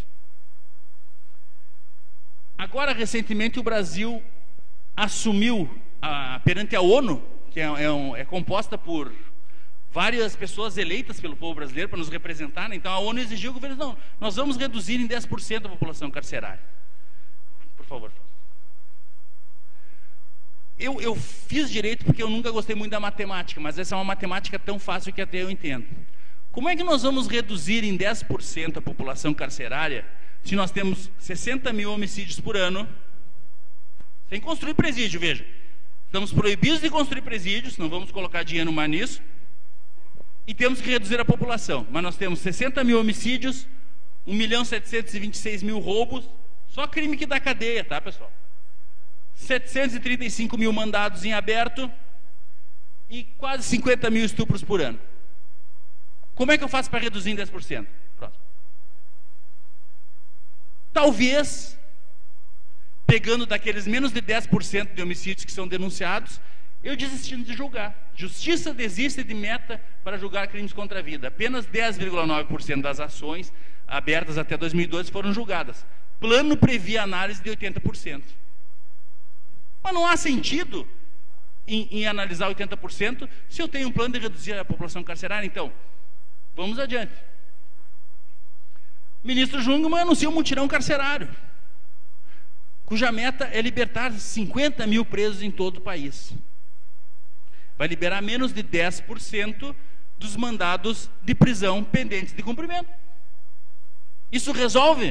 Agora, recentemente, o Brasil assumiu perante a ONU, que é composta por várias pessoas eleitas pelo povo brasileiro para nos representar, né? Então a ONU exigiu ao governo: não, nós vamos reduzir em 10% a população carcerária. Por favor. Eu fiz direito porque eu nunca gostei muito da matemática, mas essa é uma matemática tão fácil que até eu entendo. Como é que nós vamos reduzir em 10% a população carcerária se nós temos 60 mil homicídios por ano, sem construir presídio? Veja, estamos proibidos de construir presídios, não vamos colocar dinheiro mais nisso, e temos que reduzir a população, mas nós temos 60 mil homicídios, 1.726.000 roubos, só crime que dá cadeia, tá, pessoal? 735 mil mandados em aberto e quase 50 mil estupros por ano. Como é que eu faço para reduzir em 10%? Próximo. Talvez, pegando daqueles menos de 10% de homicídios que são denunciados, eu desistindo de julgar. Justiça desiste de meta para julgar crimes contra a vida. Apenas 10,9% das ações abertas até 2012 foram julgadas. Plano previa análise de 80%. Mas não há sentido em analisar 80% se eu tenho um plano de reduzir a população carcerária. Então, vamos adiante. O ministro Jungmann anuncia um mutirão carcerário, cuja meta é libertar 50 mil presos em todo o país. Vai liberar menos de 10% dos mandados de prisão pendentes de cumprimento. Isso resolve?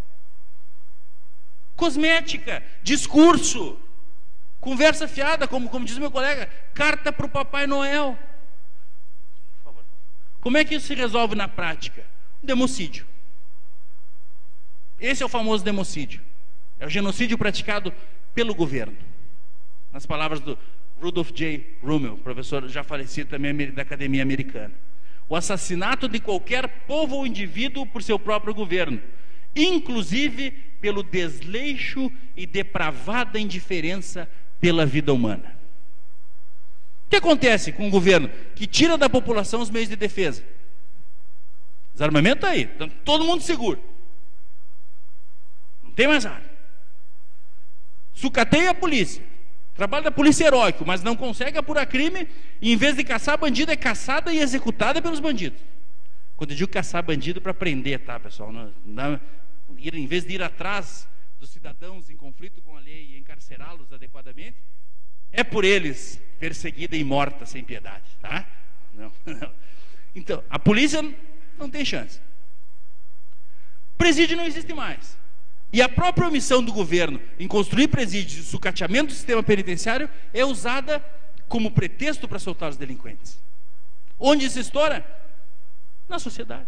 Cosmética, discurso, conversa fiada, como diz meu colega, carta para o Papai Noel. Por favor. Como é que isso se resolve na prática? Democídio. Esse é o famoso democídio. É o genocídio praticado pelo governo. Nas palavras do Rudolph J. Rummel, professor já falecido também da Academia Americana. O assassinato de qualquer povo ou indivíduo por seu próprio governo, inclusive pelo desleixo e depravada indiferença pela vida humana. O que acontece com um governo que tira da população os meios de defesa? Desarmamento está aí, então, todo mundo seguro. Não tem mais arma. Sucateia a polícia. Trabalho da polícia heróico, mas não consegue apurar crime, e em vez de caçar bandido, é caçada e executada pelos bandidos. Quando eu digo caçar bandido, para prender, tá, pessoal? Em vez de ir atrás dos cidadãos em conflito com a lei e encarcerá-los adequadamente, é por eles perseguida e morta sem piedade, tá? Não. Então, a polícia não tem chance. Presídio não existe mais. E a própria omissão do governo em construir presídios e sucateamento do sistema penitenciário é usada como pretexto para soltar os delinquentes. Onde isso estoura? Na sociedade.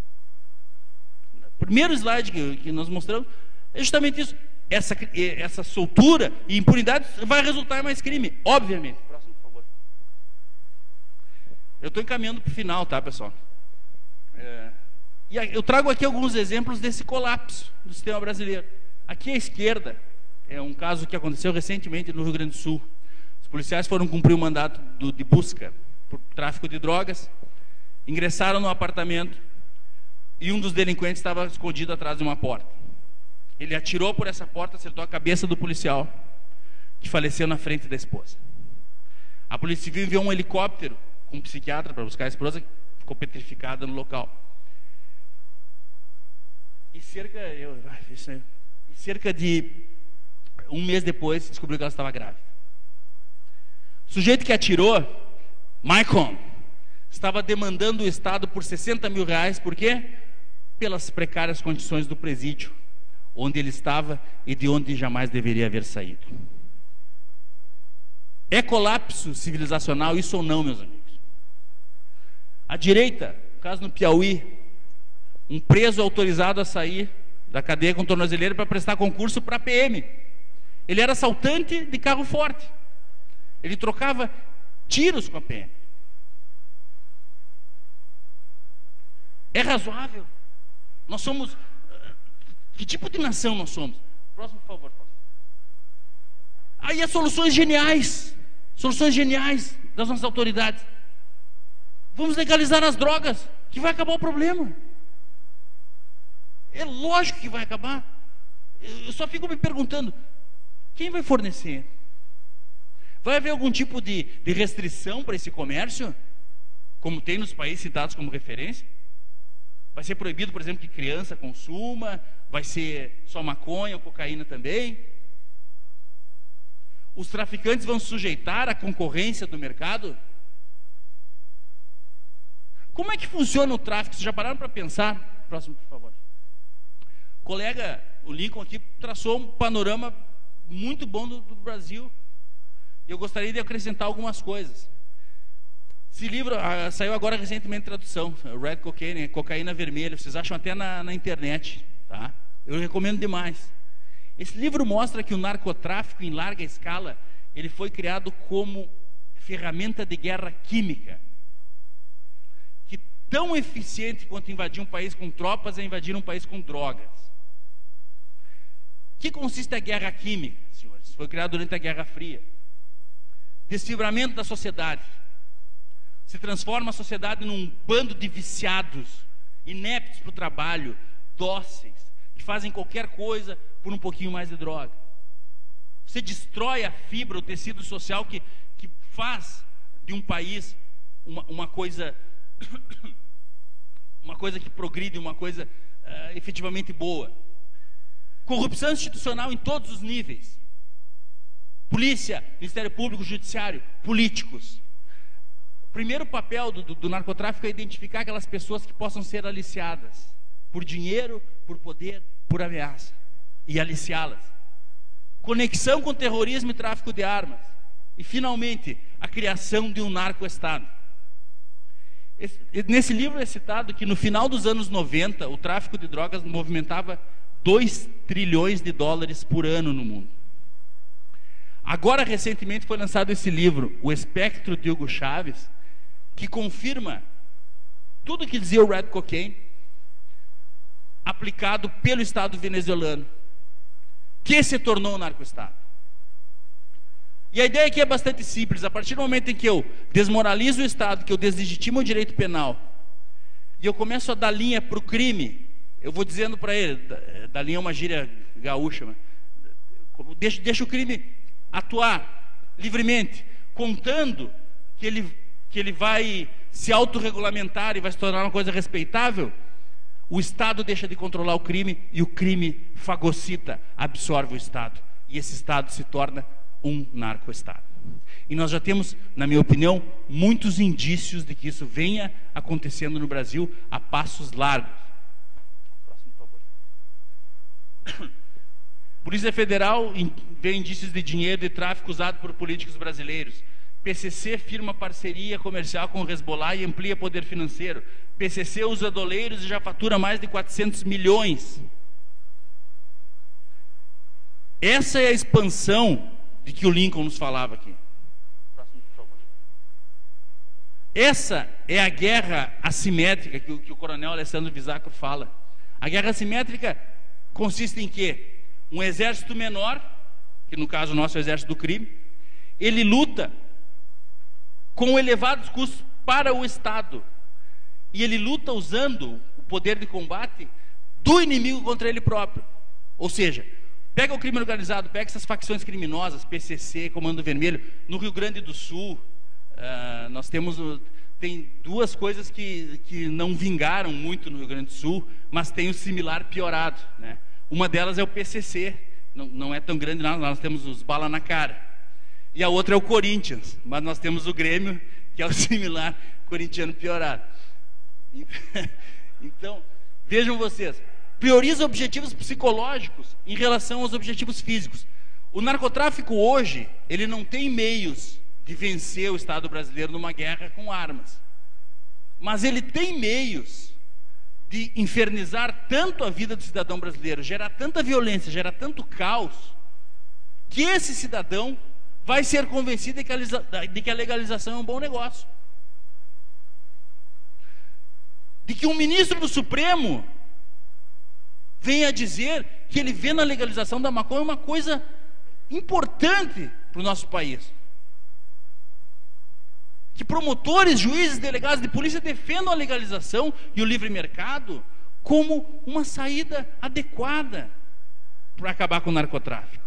O primeiro slide que nós mostramos é justamente isso. Essa soltura e impunidade vai resultar em mais crime, obviamente. Próximo, por favor. Eu estou encaminhando para o final, tá, pessoal? E eu trago aqui alguns exemplos desse colapso do sistema brasileiro. Aqui à esquerda é um caso que aconteceu recentemente no Rio Grande do Sul. Os policiais foram cumprir o mandato de busca por tráfico de drogas, ingressaram no apartamento e um dos delinquentes estava escondido atrás de uma porta. Ele atirou por essa porta, acertou a cabeça do policial, que faleceu na frente da esposa. A Polícia Civil enviou um helicóptero com um psiquiatra para buscar a esposa, que ficou petrificada no local. E cerca de um mês depois, descobriu que ela estava grávida. O sujeito que atirou, Michael, estava demandando o Estado por 60 mil reais, por quê? Pelas precárias condições do presídio, onde ele estava e de onde jamais deveria haver saído. É colapso civilizacional isso ou não, meus amigos? A direita, no caso no Piauí, um preso autorizado a sair da cadeia com tornozeleira para prestar concurso para PM. Ele era assaltante de carro forte. Ele trocava tiros com a PM. É razoável? Nós somos... Que tipo de nação nós somos? Próximo, por favor. Aí as soluções geniais das nossas autoridades. Vamos legalizar as drogas, que vai acabar o problema. É lógico que vai acabar. Eu só fico me perguntando, quem vai fornecer? Vai haver algum tipo de restrição para esse comércio? Como tem nos países citados como referência? Vai ser proibido, por exemplo, que criança consuma? Vai ser só maconha ou cocaína também? Os traficantes vão sujeitar a concorrência do mercado? Como é que funciona o tráfico? Vocês já pararam para pensar? Próximo, por favor. O colega, o Lincoln aqui, traçou um panorama muito bom do Brasil. E eu gostaria de acrescentar algumas coisas. Esse livro saiu agora recentemente em tradução, Red Cocaine, Cocaína Vermelha. Vocês acham até na internet, tá? Eu recomendo demais. Esse livro mostra que o narcotráfico em larga escala, ele foi criado como ferramenta de guerra química, que tão eficiente quanto invadir um país com tropas é invadir um país com drogas. Que consiste a guerra química, senhores? Foi criado durante a Guerra Fria. Desfibramento da sociedade. Se transforma a sociedade num bando de viciados, ineptos para o trabalho, dóceis, que fazem qualquer coisa por um pouquinho mais de droga. Você destrói a fibra, o tecido social que faz de um país uma coisa que progride, uma coisa efetivamente boa. Corrupção institucional em todos os níveis. Polícia, Ministério Público, Judiciário, políticos. primeiro papel do narcotráfico é identificar aquelas pessoas que possam ser aliciadas por dinheiro, por poder, por ameaça, e aliciá-las. Conexão com terrorismo e tráfico de armas. E, finalmente, a criação de um narco-estado. Nesse livro é citado que no final dos anos 90, o tráfico de drogas movimentava 2 trilhões de dólares por ano no mundo. Agora, recentemente, foi lançado esse livro, O Espectro de Hugo Chávez, que confirma tudo o que dizia o Red Cocaine, aplicado pelo Estado venezuelano, que se tornou um narco-estado. E a ideia aqui é bastante simples. A partir do momento em que eu desmoralizo o Estado, que eu deslegitimo o direito penal, e eu começo a dar linha para o crime, eu vou dizendo para ele, dar linha é uma gíria gaúcha, mas deixa o crime atuar livremente, contando que ele vai se autorregulamentar e vai se tornar uma coisa respeitável. O Estado deixa de controlar o crime e o crime fagocita, absorve o Estado. E esse Estado se torna um narco-estado. E nós já temos, na minha opinião, muitos indícios de que isso venha acontecendo no Brasil a passos largos. Próximo, por favor. Polícia Federal vê indícios de dinheiro e tráfico usado por políticos brasileiros. PCC firma parceria comercial com o Hezbollah e amplia poder financeiro. PCC usa doleiros e já fatura mais de 400 milhões. Essa é a expansão de que o Lincoln nos falava aqui. Próximo, por favor. Essa é a guerra assimétrica que o coronel Alessandro Visacro fala. A guerra assimétrica consiste em quê? Um exército menor, que no caso nosso é o exército do crime, ele luta com elevados custos para o Estado. E ele luta usando o poder de combate do inimigo contra ele próprio. Ou seja, pega o crime organizado, pega essas facções criminosas, PCC, Comando Vermelho. No Rio Grande do Sul, nós tem duas coisas que não vingaram muito no Rio Grande do Sul, mas tem o similar piorado, né? Uma delas é o PCC, não é tão grande, nós temos os bala na cara. E a outra é o Corinthians, mas nós temos o Grêmio, que é o similar corintiano piorado. Então, vejam vocês, prioriza objetivos psicológicos em relação aos objetivos físicos. O narcotráfico hoje, ele não tem meios de vencer o Estado brasileiro numa guerra com armas, mas ele tem meios de infernizar tanto a vida do cidadão brasileiro, gerar tanta violência, gerar tanto caos, que esse cidadão vai ser convencido de que a legalização é um bom negócio. De que um ministro do Supremo venha dizer que ele vê na legalização da maconha uma coisa importante para o nosso país. Que promotores, juízes, delegados de polícia defendam a legalização e o livre mercado como uma saída adequada para acabar com o narcotráfico.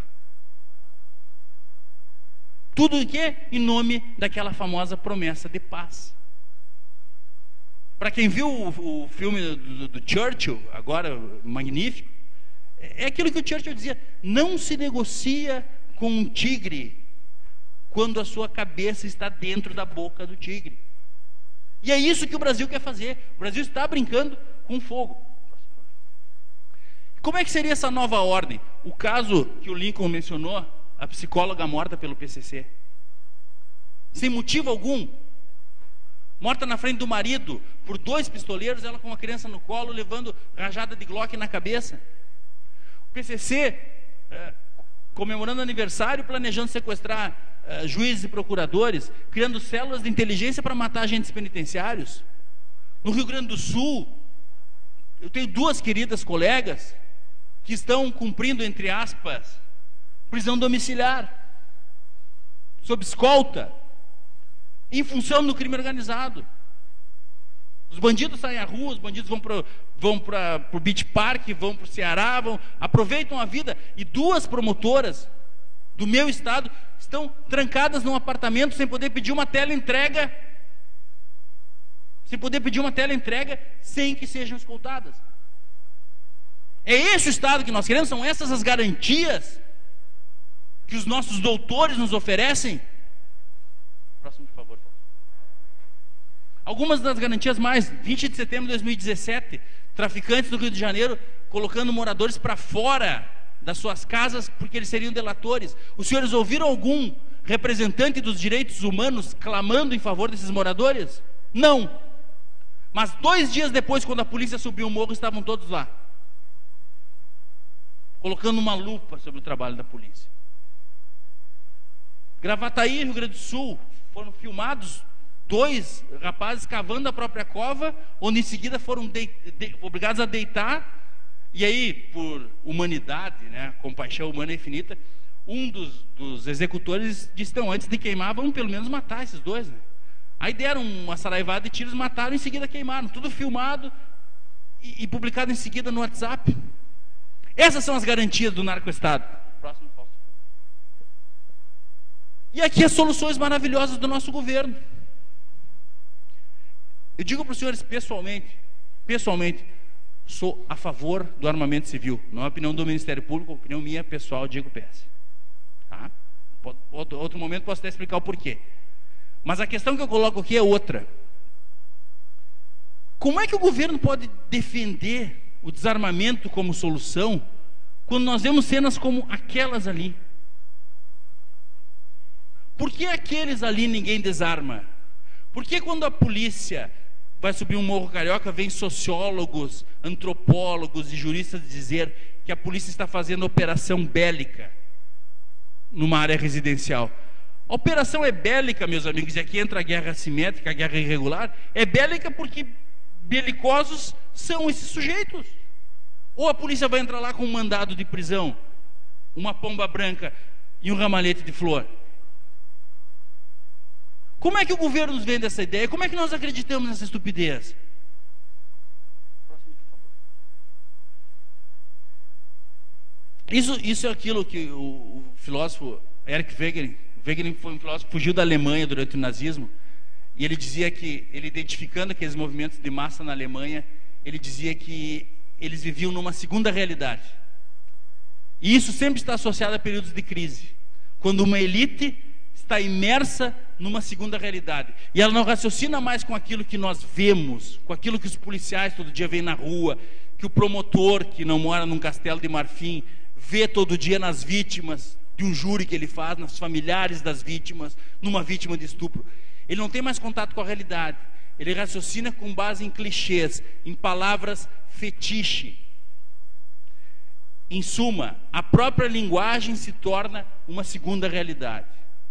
Tudo em quê? Em nome daquela famosa promessa de paz. Para quem viu o filme do Churchill, agora magnífico, é aquilo que o Churchill dizia: não se negocia com um tigre quando a sua cabeça está dentro da boca do tigre. E é isso que o Brasil quer fazer. O Brasil está brincando com fogo. Como é que seria essa nova ordem? O caso que o Lincoln mencionou, a psicóloga morta pelo PCC, sem motivo algum, morta na frente do marido por 2 pistoleiros, ela com uma criança no colo, levando rajada de Glock na cabeça. O PCC comemorando aniversário, planejando sequestrar juízes e procuradores, criando células de inteligência para matar agentes penitenciários. No Rio Grande do Sul, eu tenho 2 queridas colegas que estão cumprindo, entre aspas, prisão domiciliar, sob escolta, em função do crime organizado. Os bandidos saem à rua, os bandidos vão para o Beach Park, vão para o Ceará, aproveitam a vida. E 2 promotoras do meu estado estão trancadas num apartamento sem poder pedir uma teleentrega, sem que sejam escoltadas. É esse o Estado que nós queremos? São essas as garantias que os nossos doutores nos oferecem? Próximo, por favor. Algumas das garantias mais, 20 de setembro de 2017, traficantes do Rio de Janeiro colocando moradores para fora das suas casas porque eles seriam delatores. Os senhores ouviram algum representante dos direitos humanos clamando em favor desses moradores? Não. Mas 2 dias depois, quando a polícia subiu o morro, estavam todos lá, colocando uma lupa sobre o trabalho da polícia. Gravataí, Rio Grande do Sul, foram filmados 2 rapazes cavando a própria cova, onde em seguida foram obrigados a deitar. E aí, por humanidade, né, compaixão humana infinita, um dos executores disse: não, antes de queimar, vamos pelo menos matar esses 2, né? Aí deram uma saraivada de tiros, mataram, em seguida queimaram. Tudo filmado e publicado em seguida no WhatsApp. Essas são as garantias do narcoestado. Próximo foto. E aqui as soluções maravilhosas do nosso governo. Eu digo para os senhores pessoalmente, sou a favor do armamento civil. Não é a opinião do Ministério Público, é a opinião minha pessoal, Diego PS. Tá? Outro momento posso até explicar o porquê. Mas a questão que eu coloco aqui é outra. Como é que o governo pode defender o desarmamento como solução quando nós vemos cenas como aquelas ali? Por que aqueles ali ninguém desarma? Por que quando a polícia vai subir um morro carioca, vem sociólogos, antropólogos e juristas dizer que a polícia está fazendo operação bélica numa área residencial? A operação é bélica, meus amigos, e aqui entra a guerra assimétrica, a guerra irregular. É bélica porque belicosos são esses sujeitos. Ou a polícia vai entrar lá com um mandado de prisão, uma pomba branca e um ramalhete de flor. Como é que o governo nos vende essa ideia? Como é que nós acreditamos nessa estupidez? Próximo, por favor. Isso é aquilo que o filósofo Erich Wegener foi um filósofo que fugiu da Alemanha durante o nazismo, e ele dizia que, ele identificando aqueles movimentos de massa na Alemanha, ele dizia que eles viviam numa segunda realidade. E isso sempre está associado a períodos de crise, quando uma elite está imersa numa segunda realidade, e ela não raciocina mais com aquilo que nós vemos, com aquilo que os policiais todo dia veem na rua, que o promotor que não mora num castelo de marfim vê todo dia nas vítimas de um júri que ele faz, nos familiares das vítimas, numa vítima de estupro. Ele não tem mais contato com a realidade, ele raciocina com base em clichês, em palavras fetiche. Em suma, a própria linguagem se torna uma segunda realidade.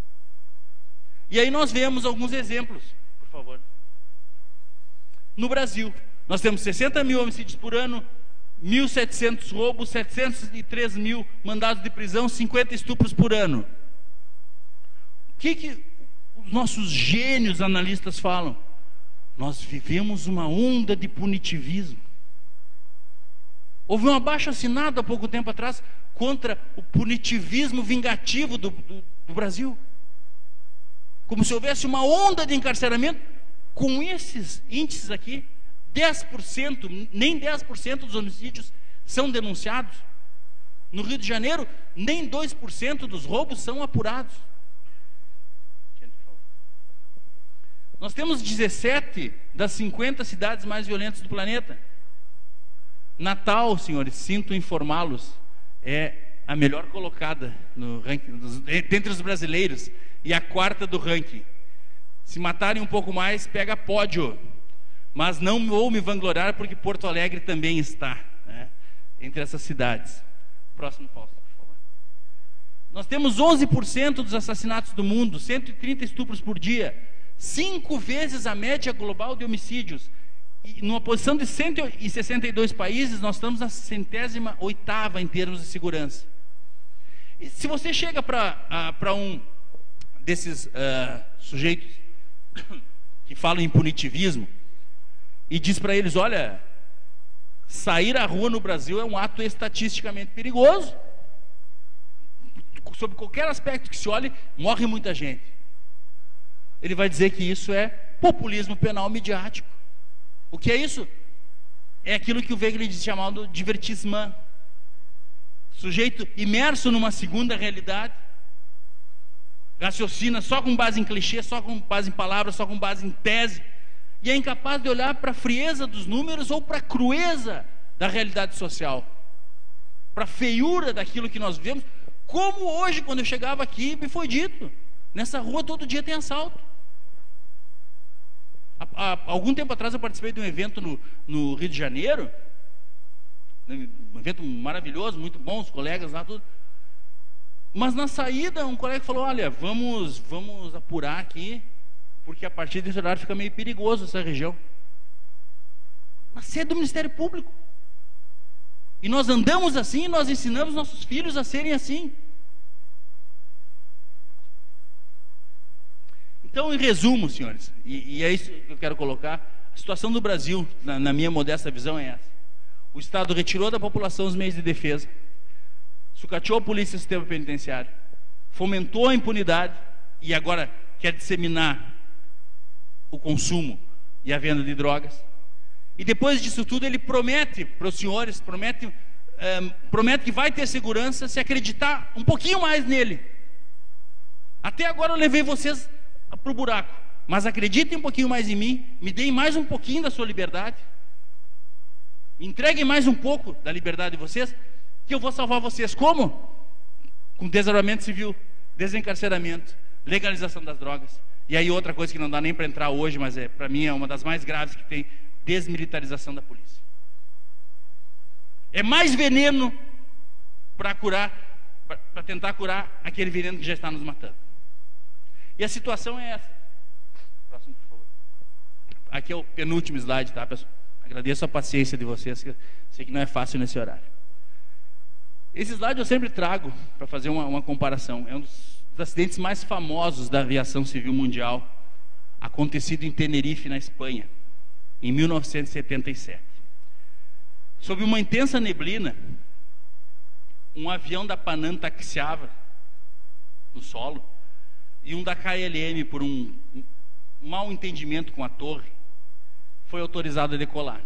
E aí nós vemos alguns exemplos, por favor. No Brasil, nós temos 60 mil homicídios por ano, 1.700 roubos, 703 mil mandados de prisão, 50 estupros por ano. O que os nossos gênios analistas falam? Nós vivemos uma onda de punitivismo. Houve um abaixo-assinado há pouco tempo atrás contra o punitivismo vingativo do Brasil. Como se houvesse uma onda de encarceramento com esses índices aqui. 10%, nem 10% dos homicídios são denunciados. No Rio de Janeiro, nem 2% dos roubos são apurados. Nós temos 17 das 50 cidades mais violentas do planeta. Natal, senhores, sinto informá-los, é a melhor colocada no ranking, dentre os brasileiros, e a 4ª do ranking. Se matarem um pouco mais, pega pódio. Mas não vou me vangloriar, porque Porto Alegre também está, né, entre essas cidades. Próximo foto, por favor. Nós temos 11% dos assassinatos do mundo, 130 estupros por dia, 5 vezes a média global de homicídios. E numa posição de 162 países, nós estamos na 108ª em termos de segurança. E se você chega para um desses sujeitos que falam em punitivismo e diz para eles: olha, sair à rua no Brasil é um ato estatisticamente perigoso, sob qualquer aspecto que se olhe, morre muita gente. Ele vai dizer que isso é populismo penal midiático. O que é isso? É aquilo que o Wegener diz, chamado divertissement. Sujeito imerso numa segunda realidade, raciocina só com base em clichê, só com base em palavras, só com base em tese, e é incapaz de olhar para a frieza dos números ou para a crueza da realidade social, para a feiura daquilo que nós vivemos. Como hoje, quando eu chegava aqui, me foi dito: nessa rua todo dia tem assalto. Há algum tempo atrás eu participei de um evento no Rio de Janeiro, um evento maravilhoso, muito bom, os colegas lá, tudo. Mas na saída, um colega falou: olha, vamos apurar aqui, porque a partir desse horário fica meio perigoso essa região. Mas você é do Ministério Público. E nós andamos assim, nós ensinamos nossos filhos a serem assim. Então, em resumo, senhores, e é isso que eu quero colocar, a situação do Brasil, na minha modesta visão, é essa. O Estado retirou da população os meios de defesa, sucateou a polícia e o sistema penitenciário, fomentou a impunidade e agora quer disseminar o consumo e a venda de drogas. E depois disso tudo ele promete para os senhores, promete que vai ter segurança se acreditar um pouquinho mais nele. Até agora eu levei vocês para o buraco, mas acreditem um pouquinho mais em mim, me deem mais um pouquinho da sua liberdade, entreguem mais um pouco da liberdade de vocês, que eu vou salvar vocês. Como? Com desarmamento civil, desencarceramento, legalização das drogas. E aí outra coisa que não dá nem para entrar hoje, mas para mim é uma das mais graves que tem: desmilitarização da polícia. É mais veneno para tentar curar aquele veneno que já está nos matando. E a situação é essa. Próximo, por favor. Aqui é o penúltimo slide, tá, pessoal? Agradeço a paciência de vocês, que eu sei que não é fácil nesse horário. Esse slide eu sempre trago para fazer uma comparação. É um dos acidentes mais famosos da aviação civil mundial, acontecido em Tenerife, na Espanha, em 1977. Sob uma intensa neblina, um avião da Panam taxiava no solo, e um da KLM, por um mau entendimento com a torre, foi autorizado a decolar.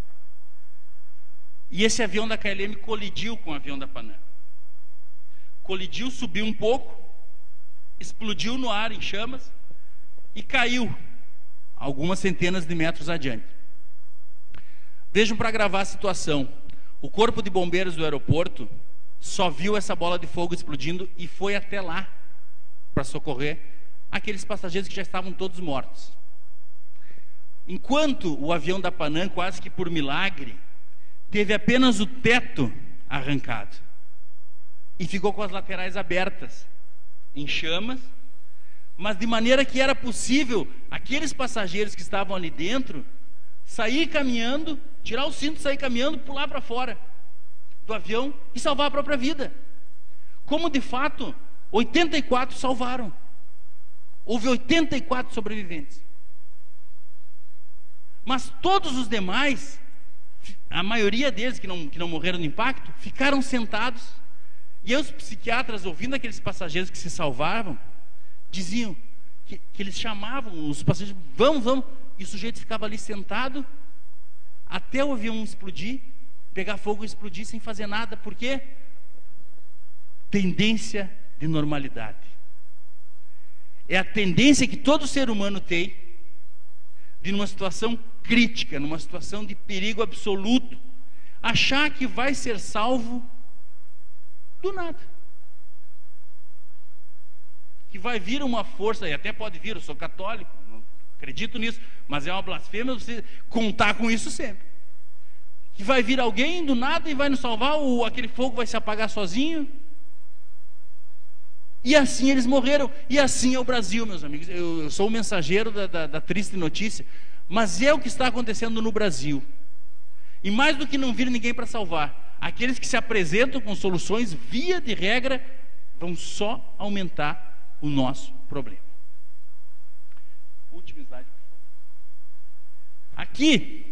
E esse avião da KLM colidiu com o avião da Panam. Colidiu, subiu um pouco, explodiu no ar em chamas e caiu algumas centenas de metros adiante. Vejam, para gravar a situação: o corpo de bombeiros do aeroporto só viu essa bola de fogo explodindo e foi até lá para socorrer aqueles passageiros que já estavam todos mortos. Enquanto o avião da Panam, quase que por milagre, teve apenas o teto arrancado e ficou com as laterais abertas, em chamas, mas de maneira que era possível aqueles passageiros que estavam ali dentro sair caminhando, tirar o cinto, sair caminhando, pular para fora do avião e salvar a própria vida. Como de fato 84 salvaram. Houve 84 sobreviventes. Mas todos os demais, a maioria deles que não morreram no impacto, ficaram sentados. E aí os psiquiatras, ouvindo aqueles passageiros que se salvavam, diziam que eles chamavam os passageiros: vamos. E o sujeito ficava ali sentado até o avião explodir, pegar fogo e explodir sem fazer nada. Por quê? Tendência de normalidade. É a tendência que todo ser humano tem de, numa situação crítica, numa situação de perigo absoluto, achar que vai ser salvo do nada, que vai vir uma força, e até pode vir, eu sou católico, não acredito nisso, mas é uma blasfêmia você contar com isso sempre, que vai vir alguém do nada e vai nos salvar, ou aquele fogo vai se apagar sozinho. E assim eles morreram. E assim é o Brasil, meus amigos. Eu sou o mensageiro da triste notícia, mas é o que está acontecendo no Brasil. E mais do que não vir ninguém para salvar, aqueles que se apresentam com soluções, via de regra, vão só aumentar o nosso problema. Último slide, por favor. Aqui,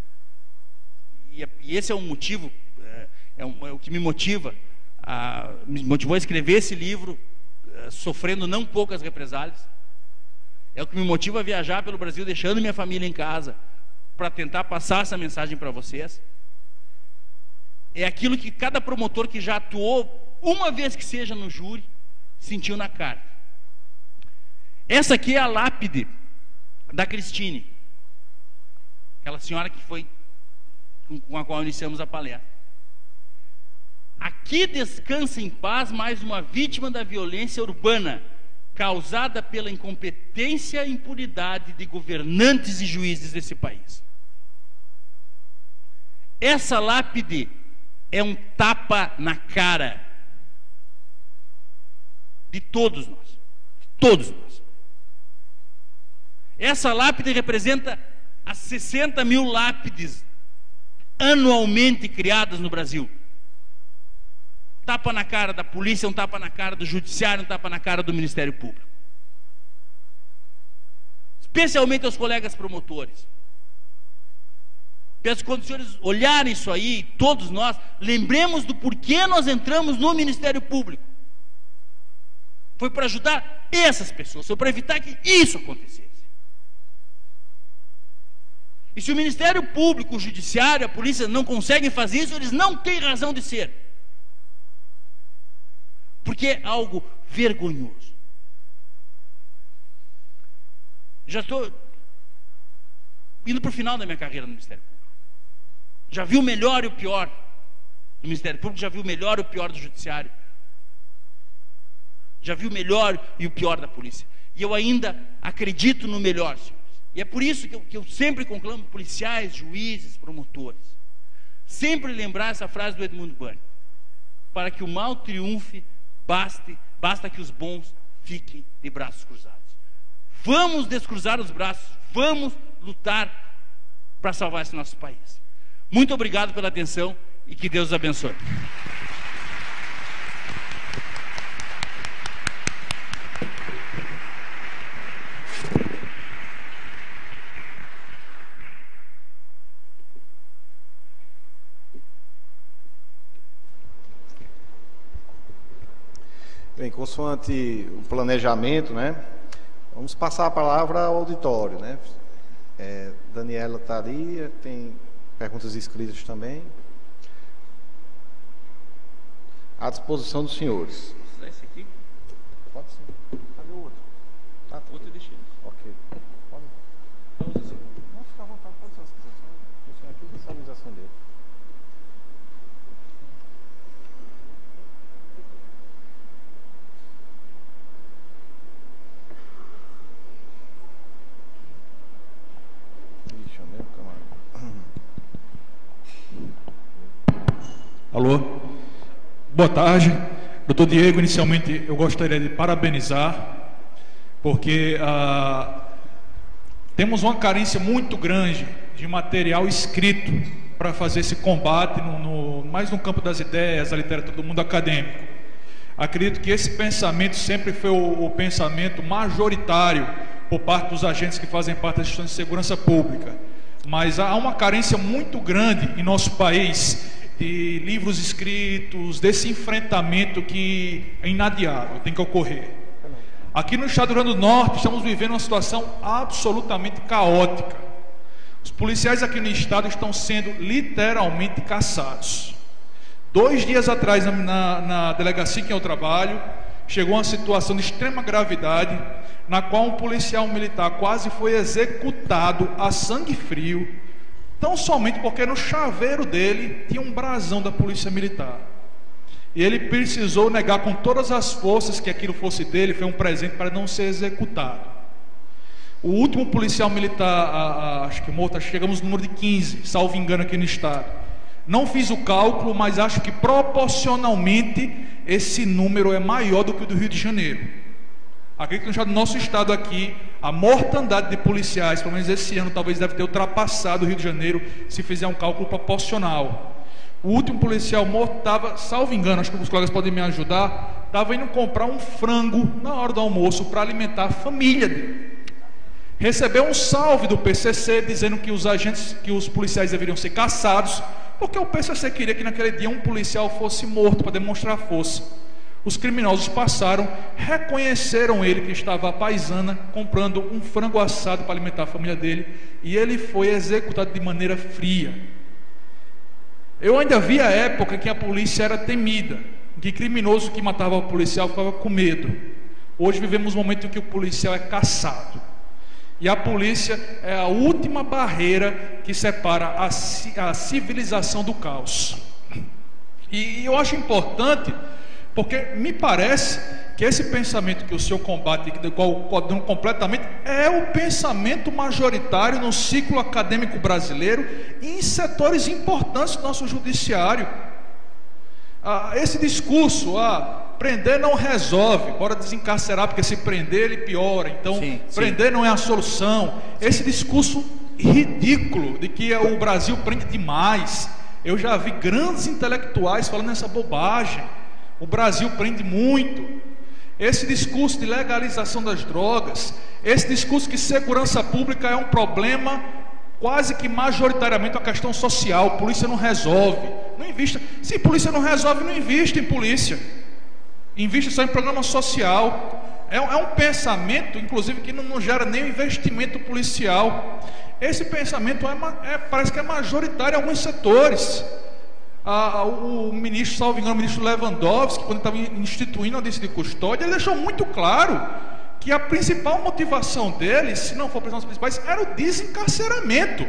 e esse é um motivo, é o que me motivou a escrever esse livro, sofrendo não poucas represálias. É o que me motiva a viajar pelo Brasil, deixando minha família em casa, para tentar passar essa mensagem para vocês. É aquilo que cada promotor que já atuou, uma vez que seja no júri, sentiu na carne. Essa aqui é a lápide da Cristine. aquela senhora que foi com a qual iniciamos a palestra. Aqui descansa em paz mais uma vítima da violência urbana, causada pela incompetência e impunidade de governantes e juízes desse país. Essa lápide é um tapa na cara de todos nós. De todos nós. Essa lápide representa as 60 mil lápides anualmente criadas no Brasil. Tapa na cara da polícia, um tapa na cara do judiciário, um tapa na cara do Ministério Público. Especialmente aos colegas promotores. Peço que quando os senhores olharem isso aí, todos nós, lembremos do porquê nós entramos no Ministério Público. Foi para ajudar essas pessoas, foi para evitar que isso acontecesse. E se o Ministério Público, o Judiciário, a polícia não conseguem fazer isso, eles não têm razão de ser. Porque é algo vergonhoso. Já estou indo para o final da minha carreira no Ministério Público. Já vi o melhor e o pior do Ministério Público, já vi o melhor e o pior do Judiciário. Já vi o melhor e o pior da polícia. E eu ainda acredito no melhor, senhores. E é por isso que eu sempre conclamo policiais, juízes, promotores. Sempre lembrar essa frase do Edmundo Bani. Para que o mal triunfe, basta que os bons fiquem de braços cruzados. Vamos descruzar os braços, vamos lutar para salvar esse nosso país. Muito obrigado pela atenção e que Deus os abençoe. Bem, consoante o planejamento, né? Vamos passar a palavra ao auditório, né? Daniela está ali, tem perguntas escritas também. À disposição dos senhores. Esse aqui? Pode sim. Cadê o outro? Tá, outro eu deixei. Ok. Pode. Não, fica à vontade, pode ser. Deixa aqui a visualização dele. Alô? Boa tarde. Doutor Diego, inicialmente eu gostaria de parabenizar, porque temos uma carência muito grande de material escrito para fazer esse combate, mais no campo das ideias, da literatura, do mundo acadêmico. Acredito que esse pensamento sempre foi o pensamento majoritário por parte dos agentes que fazem parte da instituição de segurança pública. Mas há uma carência muito grande em nosso país de livros escritos, desse enfrentamento que é inadiável, tem que ocorrer. Aqui no estado do Rio Grande do Norte estamos vivendo uma situação absolutamente caótica. Os policiais aqui no estado estão sendo literalmente caçados. 2 dias atrás, na delegacia em que eu trabalho, chegou uma situação de extrema gravidade, na qual um policial militar quase foi executado a sangue frio, tão somente porque no chaveiro dele tinha um brasão da polícia militar. E ele precisou negar com todas as forças que aquilo fosse dele, foi um presente para não ser executado. O último policial militar, acho que morto, chegamos no número de 15, salvo engano aqui no estado. Não fiz o cálculo, mas acho que proporcionalmente esse número é maior do que o do Rio de Janeiro. Acredito que no nosso estado aqui, a mortandade de policiais, pelo menos esse ano, talvez deve ter ultrapassado o Rio de Janeiro, se fizer um cálculo proporcional. O último policial morto estava, salvo engano, acho que os colegas podem me ajudar, estava indo comprar um frango na hora do almoço para alimentar a família dele. Recebeu um salve do PCC dizendo que os policiais deveriam ser caçados, porque o PCC queria que naquele dia um policial fosse morto para demonstrar força. Os criminosos passaram, reconheceram ele que estava à paisana comprando um frango assado para alimentar a família dele, e ele foi executado de maneira fria. Eu ainda vi a época que a polícia era temida, que criminoso que matava o policial ficava com medo. Hoje vivemos um momento em que o policial é caçado. E a polícia é a última barreira que separa a civilização do caos. E eu acho importante, porque me parece que esse pensamento que o senhor combate, do qual eu condeno completamente, é o pensamento majoritário no ciclo acadêmico brasileiro e em setores importantes do nosso judiciário. Esse discurso, prender não resolve, bora desencarcerar, porque se prender ele piora, então prender não é a solução. Esse discurso ridículo de que o Brasil prende demais. Eu já vi grandes intelectuais falando essa bobagem. O Brasil prende muito. Esse discurso de legalização das drogas, esse discurso que segurança pública é um problema quase que majoritariamente uma questão social. Polícia não resolve. Não invista. Se polícia não resolve, não invista em polícia. Invista só em programa social. É um pensamento, inclusive, que não gera nem investimento policial. Esse pensamento parece que é majoritário em alguns setores. O ministro, salvo engano, o ministro Lewandowski, quando estava instituindo a audiência de custódia, ele deixou muito claro que a principal motivação dele, se não for a das principais, era o desencarceramento.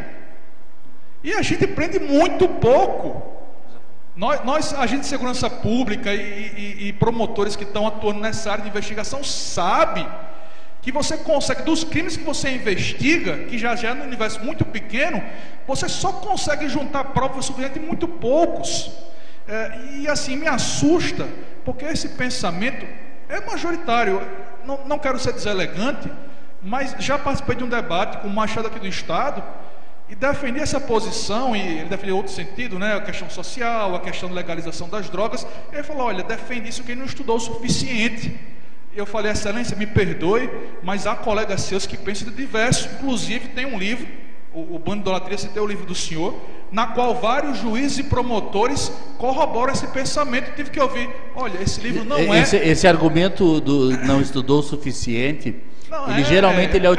E a gente prende muito pouco. Nós agentes de segurança pública e promotores que estão atuando nessa área de investigação, sabem que você consegue, dos crimes que você investiga, que já é num universo muito pequeno, você só consegue juntar provas suficientes em muito poucos. E assim, me assusta, porque esse pensamento é majoritário. Não quero ser deselegante, mas já participei de um debate com o Machado aqui do Estado, e defendi essa posição, e ele defendeu outro sentido, né? A questão social, a questão da legalização das drogas. Ele falou, olha, defende isso quem não estudou o suficiente. Eu falei, excelência, me perdoe, mas há colegas seus que pensam de diverso. Inclusive tem um livro, o Bando de Idolatria, citei o livro do senhor, na qual vários juízes e promotores corroboram esse pensamento. Tive que ouvir, olha, esse livro não esse argumento do não estudou o suficiente, geralmente ele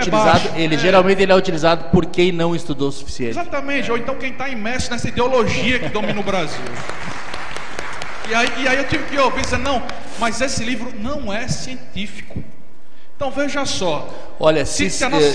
é utilizado por quem não estudou o suficiente. Exatamente, ou então quem está imerso nessa ideologia que domina o Brasil. E aí eu tive que ouvir, dizer, não, mas esse livro não é científico. Então veja só. Olha, se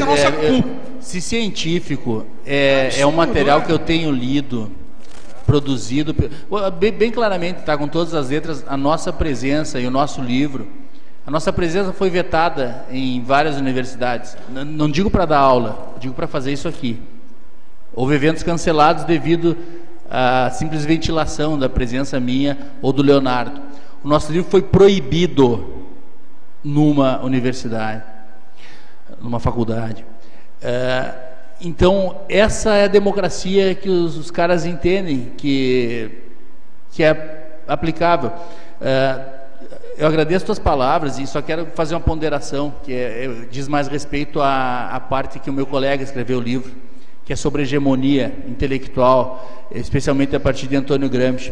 científico é um material que eu tenho lido, produzido, bem claramente, está com todas as letras, a nossa presença e o nosso livro. A nossa presença foi vetada em várias universidades. Não digo para dar aula, digo para fazer isso aqui. Houve eventos cancelados devido à simples ventilação da presença minha ou do Leonardo. O nosso livro foi proibido numa universidade, numa faculdade. Então, essa é a democracia que os caras entendem que é aplicável. Eu agradeço as tuas palavras e só quero fazer uma ponderação, que diz mais respeito à parte que o meu colega escreveu o livro, que é sobre hegemonia intelectual, especialmente a partir de Antônio Gramsci.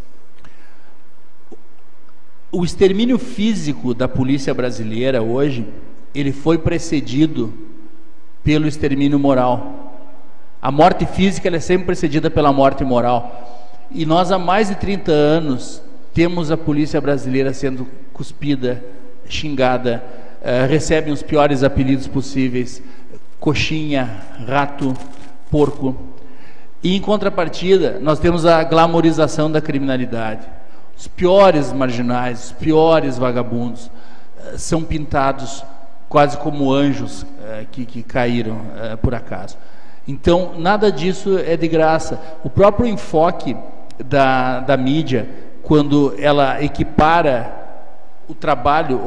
O extermínio físico da polícia brasileira hoje, ele foi precedido pelo extermínio moral. A morte física ela é sempre precedida pela morte moral. E nós há mais de 30 anos temos a polícia brasileira sendo cuspida, xingada, recebem os piores apelidos possíveis, coxinha, rato, porco. E em contrapartida, nós temos a glamorização da criminalidade. Os piores marginais, os piores vagabundos são pintados quase como anjos que caíram por acaso. Então, nada disso é de graça. O próprio enfoque da mídia, quando ela equipara o trabalho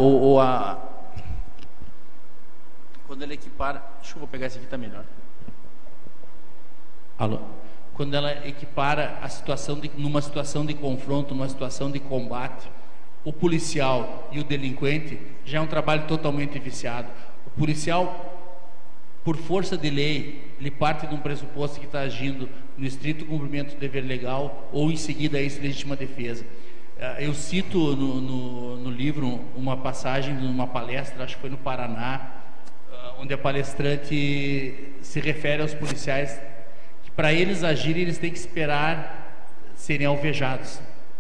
quando ela equipara, deixa eu vou pegar esse aqui, tá melhor. Alô. Quando ela equipara a situação numa situação de confronto, numa situação de combate, o policial e o delinquente já é um trabalho totalmente viciado. O policial, por força de lei, ele parte de um pressuposto que está agindo no estrito cumprimento do dever legal ou em seguida a isso legítima defesa. Eu cito no livro uma passagem de uma palestra, acho que foi no Paraná, onde a palestrante se refere aos policiais que para eles agirem eles têm que esperar serem alvejados.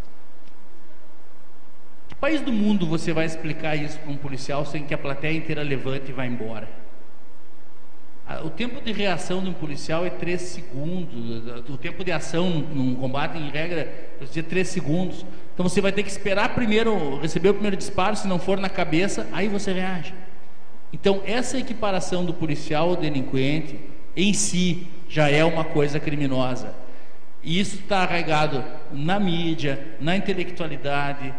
Que país do mundo você vai explicar isso para um policial sem que a plateia inteira levante e vá embora? O tempo de reação de um policial é 3 segundos. O tempo de ação num combate, em regra, é 3 segundos. Então você vai ter que esperar primeiro, receber o primeiro disparo, se não for na cabeça, aí você reage. Então essa equiparação do policial ao delinquente, em si, já é uma coisa criminosa. E isso está arraigado na mídia, na intelectualidade,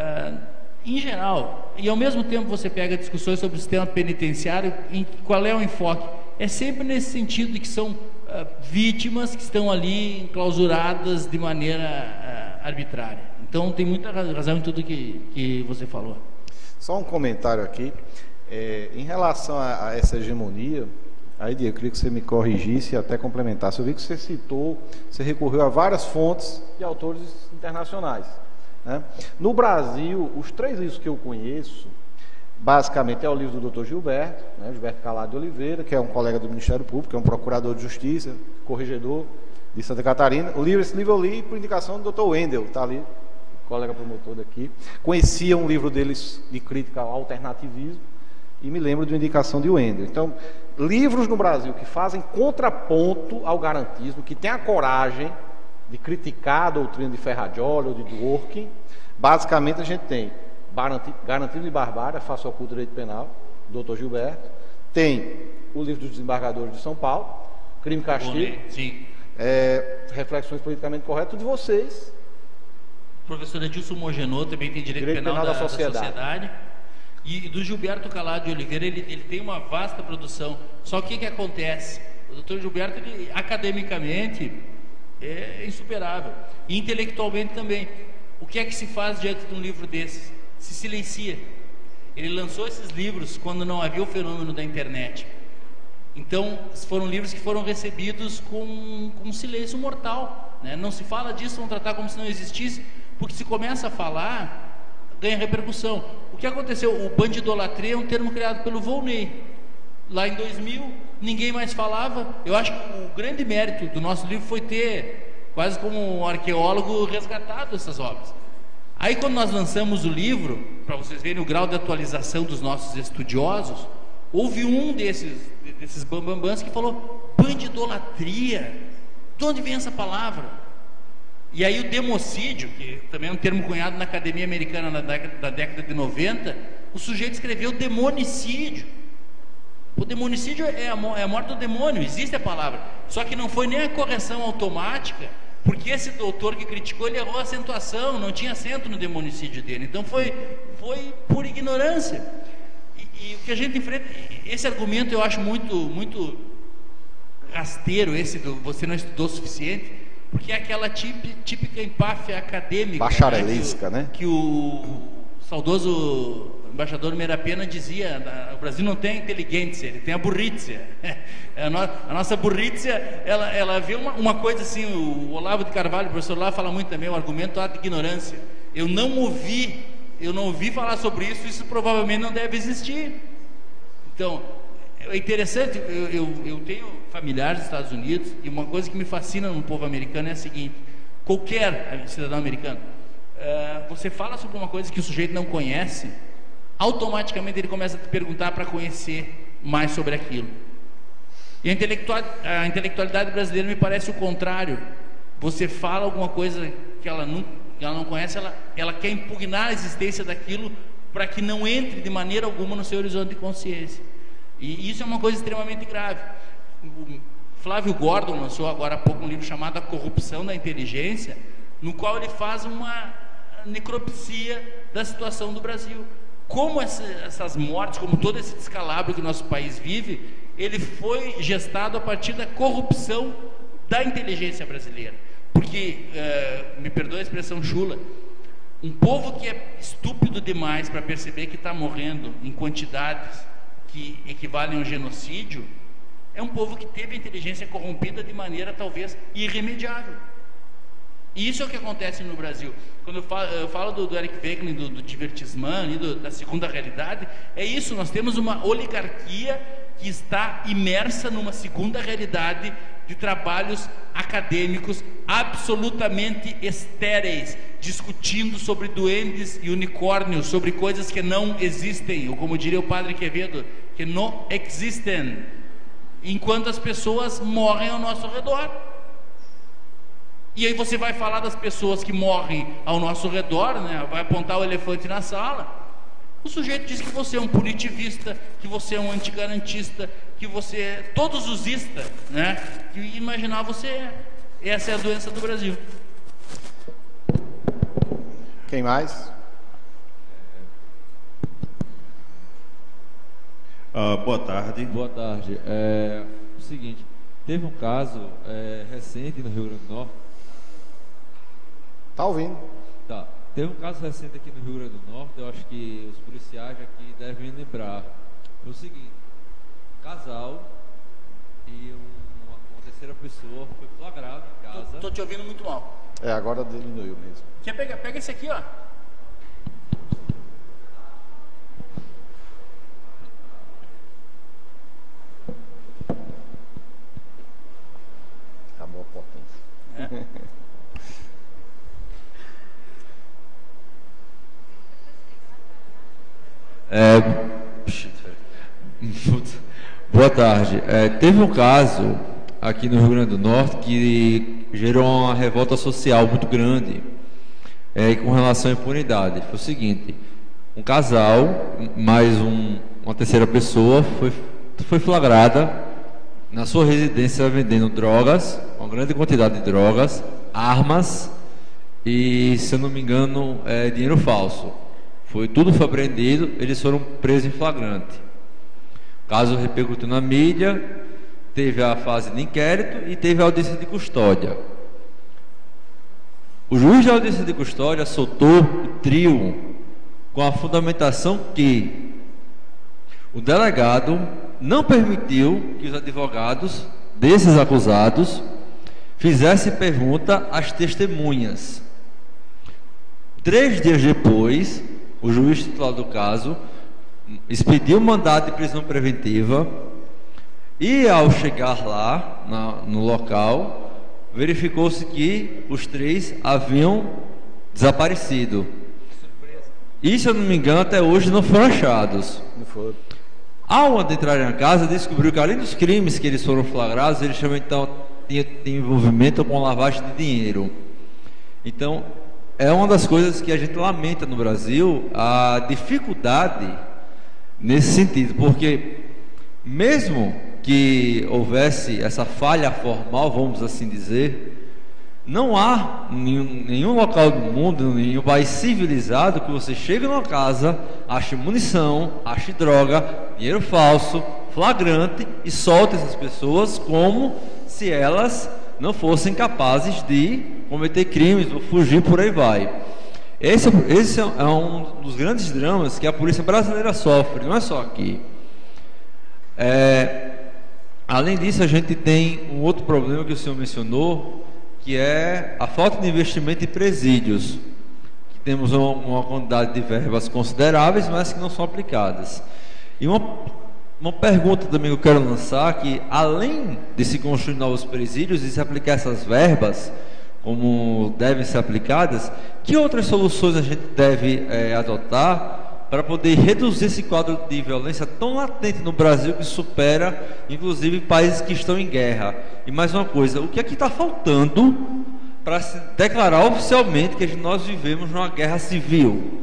em geral. E ao mesmo tempo você pega discussões sobre o sistema penitenciário, em qual é o enfoque? É sempre nesse sentido de que são vítimas que estão ali enclausuradas de maneira arbitrária. Então tem muita razão em tudo que você falou. Só um comentário aqui. Em relação a essa hegemonia, aí eu queria que você me corrigisse e até complementasse. Eu vi que você citou, você recorreu a várias fontes de autores internacionais, né? No Brasil, os 3 livros que eu conheço, basicamente é o livro do Dr. Gilberto, né, Gilberto Calado de Oliveira, que é um colega do Ministério Público, é um procurador de justiça, corregedor de Santa Catarina. Esse livro eu li por indicação do Dr. Wendel, está ali, colega promotor daqui. Conhecia um livro deles de crítica ao alternativismo e me lembro de uma indicação de Wendel. Então, livros no Brasil que fazem contraponto ao garantismo, que tem a coragem de criticar a doutrina de Ferrajoli ou de Dworkin, basicamente a gente tem Garantismo e Barbárie, Face ao Culto do Direito Penal, do Dr. Gilberto. Tem o livro dos desembargadores de São Paulo, Crime e Castigo. Sim. Reflexões politicamente corretas de vocês. O professor Edilson Mogenot também tem Direito Penal da Sociedade. E do Gilberto Calado de Oliveira, ele tem uma vasta produção. Só que o que acontece? O Dr. Gilberto, ele, academicamente, é insuperável. E intelectualmente também. O que é que se faz diante de um livro desses? Se silencia. Ele lançou esses livros quando não havia o fenômeno da internet. Então foram livros que foram recebidos com silêncio mortal, né? Não se fala disso, vão tratar como se não existisse, porque se começa a falar, ganha repercussão. O que aconteceu? O bandidolatria é um termo criado pelo Volney lá em 2000, ninguém mais falava. Eu acho que o grande mérito do nosso livro foi ter, quase como um arqueólogo, resgatado essas obras. Aí quando nós lançamos o livro, para vocês verem o grau de atualização dos nossos estudiosos, houve um desses bambambãs que falou: bandidolatria, de onde vem essa palavra? E aí o democídio, que também é um termo cunhado na Academia Americana da década de 90, o sujeito escreveu demonicídio. O demonicídio é a morte do demônio, existe a palavra, só que não foi nem a correção automática, porque esse doutor que criticou, ele errou a acentuação, não tinha acento no demonicídio dele. Então foi por ignorância. E o que a gente enfrenta, esse argumento eu acho muito rasteiro, esse do você não estudou o suficiente, porque é aquela típica empáfia acadêmica, bacharelesca, né? Que o saudoso embaixador Merapena dizia: o Brasil não tem inteligência, ele tem a burrícia. A nossa burrícia, ela vê uma coisa assim. O Olavo de Carvalho, o professor lá, fala muito também, o argumento de ignorância. Eu não ouvi falar sobre isso provavelmente não deve existir. Então, é interessante, eu tenho familiares nos Estados Unidos, e uma coisa que me fascina no povo americano é a seguinte: qualquer cidadão americano, você fala sobre uma coisa que o sujeito não conhece, automaticamente ele começa a te perguntar para conhecer mais sobre aquilo. E a intelectualidade brasileira me parece o contrário. Você fala alguma coisa que ela não conhece, ela quer impugnar a existência daquilo para que não entre de maneira alguma no seu horizonte de consciência. E isso é uma coisa extremamente grave. O Flávio Gordon lançou agora há pouco um livro chamado A Corrupção da Inteligência, no qual ele faz uma necropsia da situação do Brasil. Como essas mortes, como todo esse descalabro que o nosso país vive, ele foi gestado a partir da corrupção da inteligência brasileira. Porque, me perdoa a expressão chula, um povo que é estúpido demais para perceber que está morrendo em quantidades que equivalem a um genocídio, é um povo que teve a inteligência corrompida de maneira talvez irremediável. E isso é o que acontece no Brasil. Quando eu falo do Eric Wegelin, do divertissement, da segunda realidade, é isso. Nós temos uma oligarquia que está imersa numa segunda realidade de trabalhos acadêmicos absolutamente estéreis, discutindo sobre duendes e unicórnios, sobre coisas que não existem, ou como diria o padre Quevedo, que não existem. enquanto as pessoas morrem ao nosso redor. E aí você vai falar das pessoas que morrem ao nosso redor, né? Vai apontar o elefante na sala. O sujeito diz que você é um punitivista, que você é um antigarantista, que você é todos usista, né? Que imaginar você é. Essa é a doença do Brasil. Quem mais? Boa tarde. Boa tarde. O seguinte, teve um caso recente no Rio Grande do Norte. Tá ouvindo? Tá. Teve um caso recente aqui no Rio Grande do Norte, eu acho que os policiais aqui devem lembrar. Foi o seguinte, um casal e uma terceira pessoa foi flagrado em casa. Tô te ouvindo muito mal. Agora diminuiu mesmo. Quer pegar? Pega esse aqui, ó. Acabou a potência. Boa tarde. Teve um caso aqui no Rio Grande do Norte que gerou uma revolta social muito grande com relação à impunidade. Foi o seguinte, um casal mais uma terceira pessoa foi flagrada na sua residência vendendo drogas, uma grande quantidade de drogas, armas e, se eu não me engano, dinheiro falso. Tudo foi apreendido, eles foram presos em flagrante. O caso repercutiu na mídia, teve a fase de inquérito e teve a audiência de custódia. O juiz de audiência de custódia soltou o trio com a fundamentação que o delegado não permitiu que os advogados desses acusados fizessem pergunta às testemunhas. 3 dias depois, o juiz titular do caso expediu mandado de prisão preventiva e, ao chegar lá no local, verificou-se que os 3 haviam desaparecido. E, se eu não me engano, até hoje não foram achados. Não foi. Ao adentrarem a casa, descobriu que, além dos crimes que eles foram flagrados, eles também tinham envolvimento com lavagem de dinheiro. Então, é uma das coisas que a gente lamenta no Brasil, a dificuldade nesse sentido, porque mesmo que houvesse essa falha formal, vamos assim dizer, não há nenhum local do mundo, nenhum país civilizado que você chegue numa casa, ache munição, ache droga, dinheiro falso, flagrante e solte essas pessoas como se elas não fossem capazes de cometer crimes ou fugir, por aí vai. Esse é um dos grandes dramas que a polícia brasileira sofre, não é só aqui. Além disso, a gente tem um outro problema que o senhor mencionou, que é a falta de investimento em presídios. Que temos uma quantidade de verbas consideráveis, mas que não são aplicadas. E uma pergunta também que eu quero lançar, que além de se construir novos presídios e se aplicar essas verbas como devem ser aplicadas, que outras soluções a gente deve adotar para poder reduzir esse quadro de violência tão latente no Brasil, que supera inclusive países que estão em guerra? E mais uma coisa, o que é que está faltando para se declarar oficialmente que nós vivemos numa guerra civil?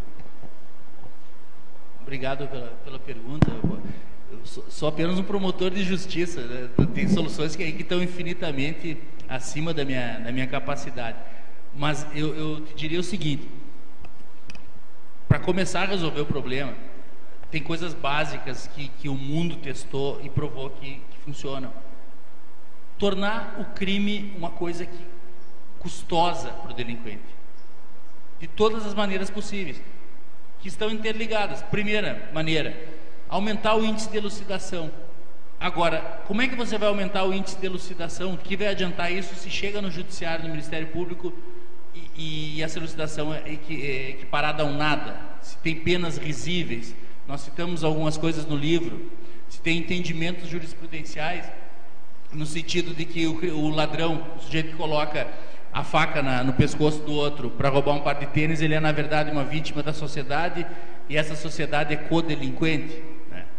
Obrigado pela pergunta. Eu sou apenas um promotor de justiça, né? Tem soluções que estão infinitamente acima da minha capacidade. Mas eu te diria o seguinte: para começar a resolver o problema, tem coisas básicas que o mundo testou e provou que funcionam. Tornar o crime uma coisa custosa para o delinquente, de todas as maneiras possíveis, que estão interligadas. Primeira maneira, aumentar o índice de elucidação. Agora, como é que você vai aumentar o índice de elucidação? O que vai adiantar isso se chega no judiciário, no Ministério Público e essa elucidação é equiparada a um nada? Se tem penas risíveis, nós citamos algumas coisas no livro, se tem entendimentos jurisprudenciais, no sentido de que o ladrão, o sujeito que coloca a faca no pescoço do outro para roubar um par de tênis, ele é na verdade uma vítima da sociedade, e essa sociedade é codelinquente, né?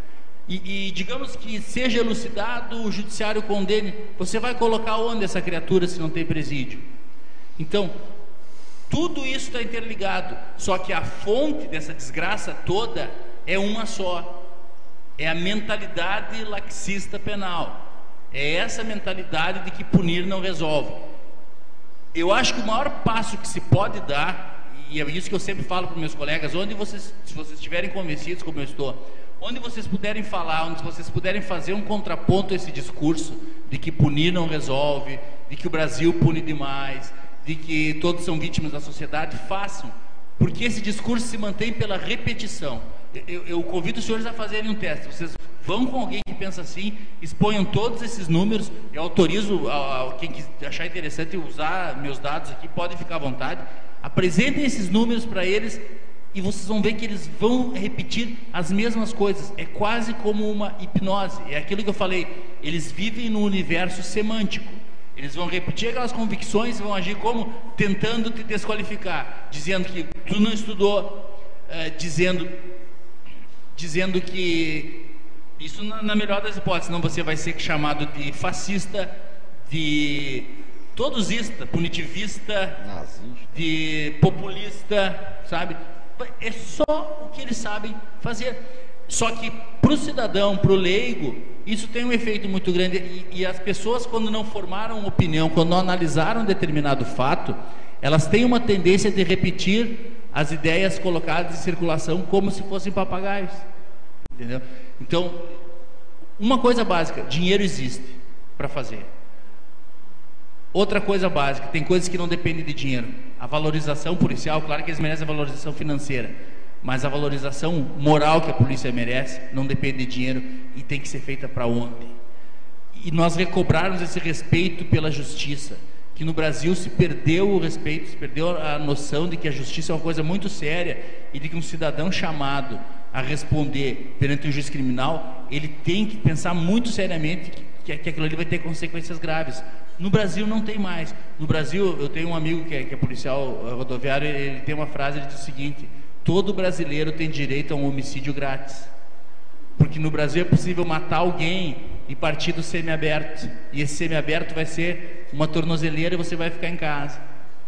e digamos que seja elucidado, o judiciário condene, você vai colocar onde essa criatura se não tem presídio? Então, tudo isso está interligado, só que a fonte dessa desgraça toda é uma só, é a mentalidade laxista penal, é essa mentalidade de que punir não resolve. Eu acho que o maior passo que se pode dar, e é isso que eu sempre falo para os meus colegas, onde vocês, se vocês estiverem convencidos como eu estou, onde vocês puderem falar, onde vocês puderem fazer um contraponto a esse discurso de que punir não resolve, de que o Brasil pune demais, de que todos são vítimas da sociedade, façam, porque esse discurso se mantém pela repetição. Eu convido os senhores a fazerem um teste. Vocês vão com alguém que pensa assim, exponham todos esses números. Eu autorizo a quem achar interessante usar meus dados aqui, pode ficar à vontade. Apresentem esses números para eles e vocês vão ver que eles vão repetir as mesmas coisas. É quase como uma hipnose. É aquilo que eu falei, eles vivem no universo semântico. Eles vão repetir aquelas convicções e vão agir como? Tentando te desqualificar, dizendo que tu não estudou, dizendo que isso na melhor das hipóteses, senão você vai ser chamado de fascista, de todosista, punitivista, nazista, de populista, sabe? É só o que eles sabem fazer. Só que para o cidadão, para o leigo, isso tem um efeito muito grande. E as pessoas, quando não formaram opinião, quando não analisaram determinado fato, elas têm uma tendência de repetir as ideias colocadas em circulação como se fossem papagaios. Entendeu? Então, uma coisa básica: dinheiro existe para fazer. Outra coisa básica: tem coisas que não dependem de dinheiro. A valorização policial, claro que eles merecem a valorização financeira, mas a valorização moral que a polícia merece não depende de dinheiro e tem que ser feita para ontem. E nós recobrarmos esse respeito pela justiça, que no Brasil se perdeu o respeito, se perdeu a noção de que a justiça é uma coisa muito séria e de que um cidadão chamado a responder perante um juiz criminal, ele tem que pensar muito seriamente que aquilo ali vai ter consequências graves. No Brasil não tem mais. No Brasil, eu tenho um amigo que é policial rodoviário, ele tem uma frase, ele diz o seguinte: todo brasileiro tem direito a um homicídio grátis, porque no Brasil é possível matar alguém e partir do semiaberto, e esse semiaberto vai ser uma tornozeleira e você vai ficar em casa.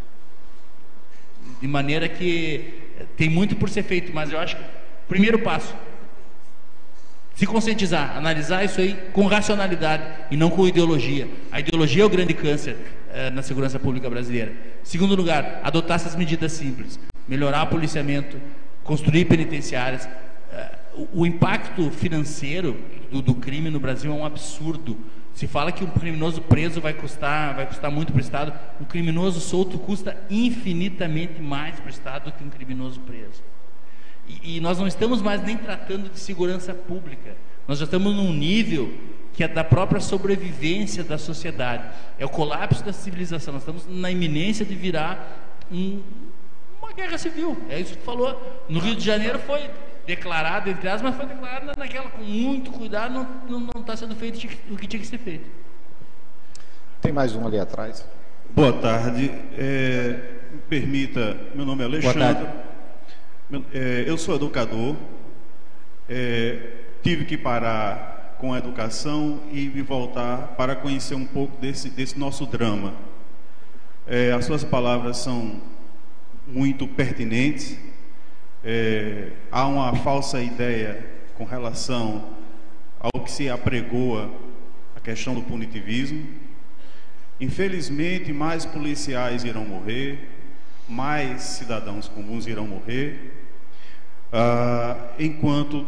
De maneira que tem muito por ser feito, mas eu acho que o primeiro passo, se conscientizar, analisar isso aí com racionalidade e não com ideologia. A ideologia é o grande câncer na segurança pública brasileira. Segundo lugar, adotar essas medidas simples: melhorar o policiamento, construir penitenciárias. O impacto financeiro do crime no Brasil é um absurdo. Se fala que um criminoso preso vai custar muito para o Estado. Um criminoso solto custa infinitamente mais para o Estado do que um criminoso preso. E nós não estamos mais nem tratando de segurança pública. Nós já estamos num nível que é da própria sobrevivência da sociedade. É o colapso da civilização. Nós estamos na iminência de virar uma guerra civil. É isso que tu falou. No Rio de Janeiro foi declarado, entre aspas, mas foi declarado naquela com muito cuidado. Não está sendo feito o que tinha que ser feito. Tem mais um ali atrás. Boa tarde. Me permita, meu nome é Alexandre. Eu sou educador. Tive que parar com a educação e me voltar para conhecer um pouco desse nosso drama. As suas palavras são muito pertinentes. Há uma falsa ideia com relação ao que se apregoa a questão do punitivismo. Infelizmente, mais policiais irão morrer, mais cidadãos comuns irão morrer, enquanto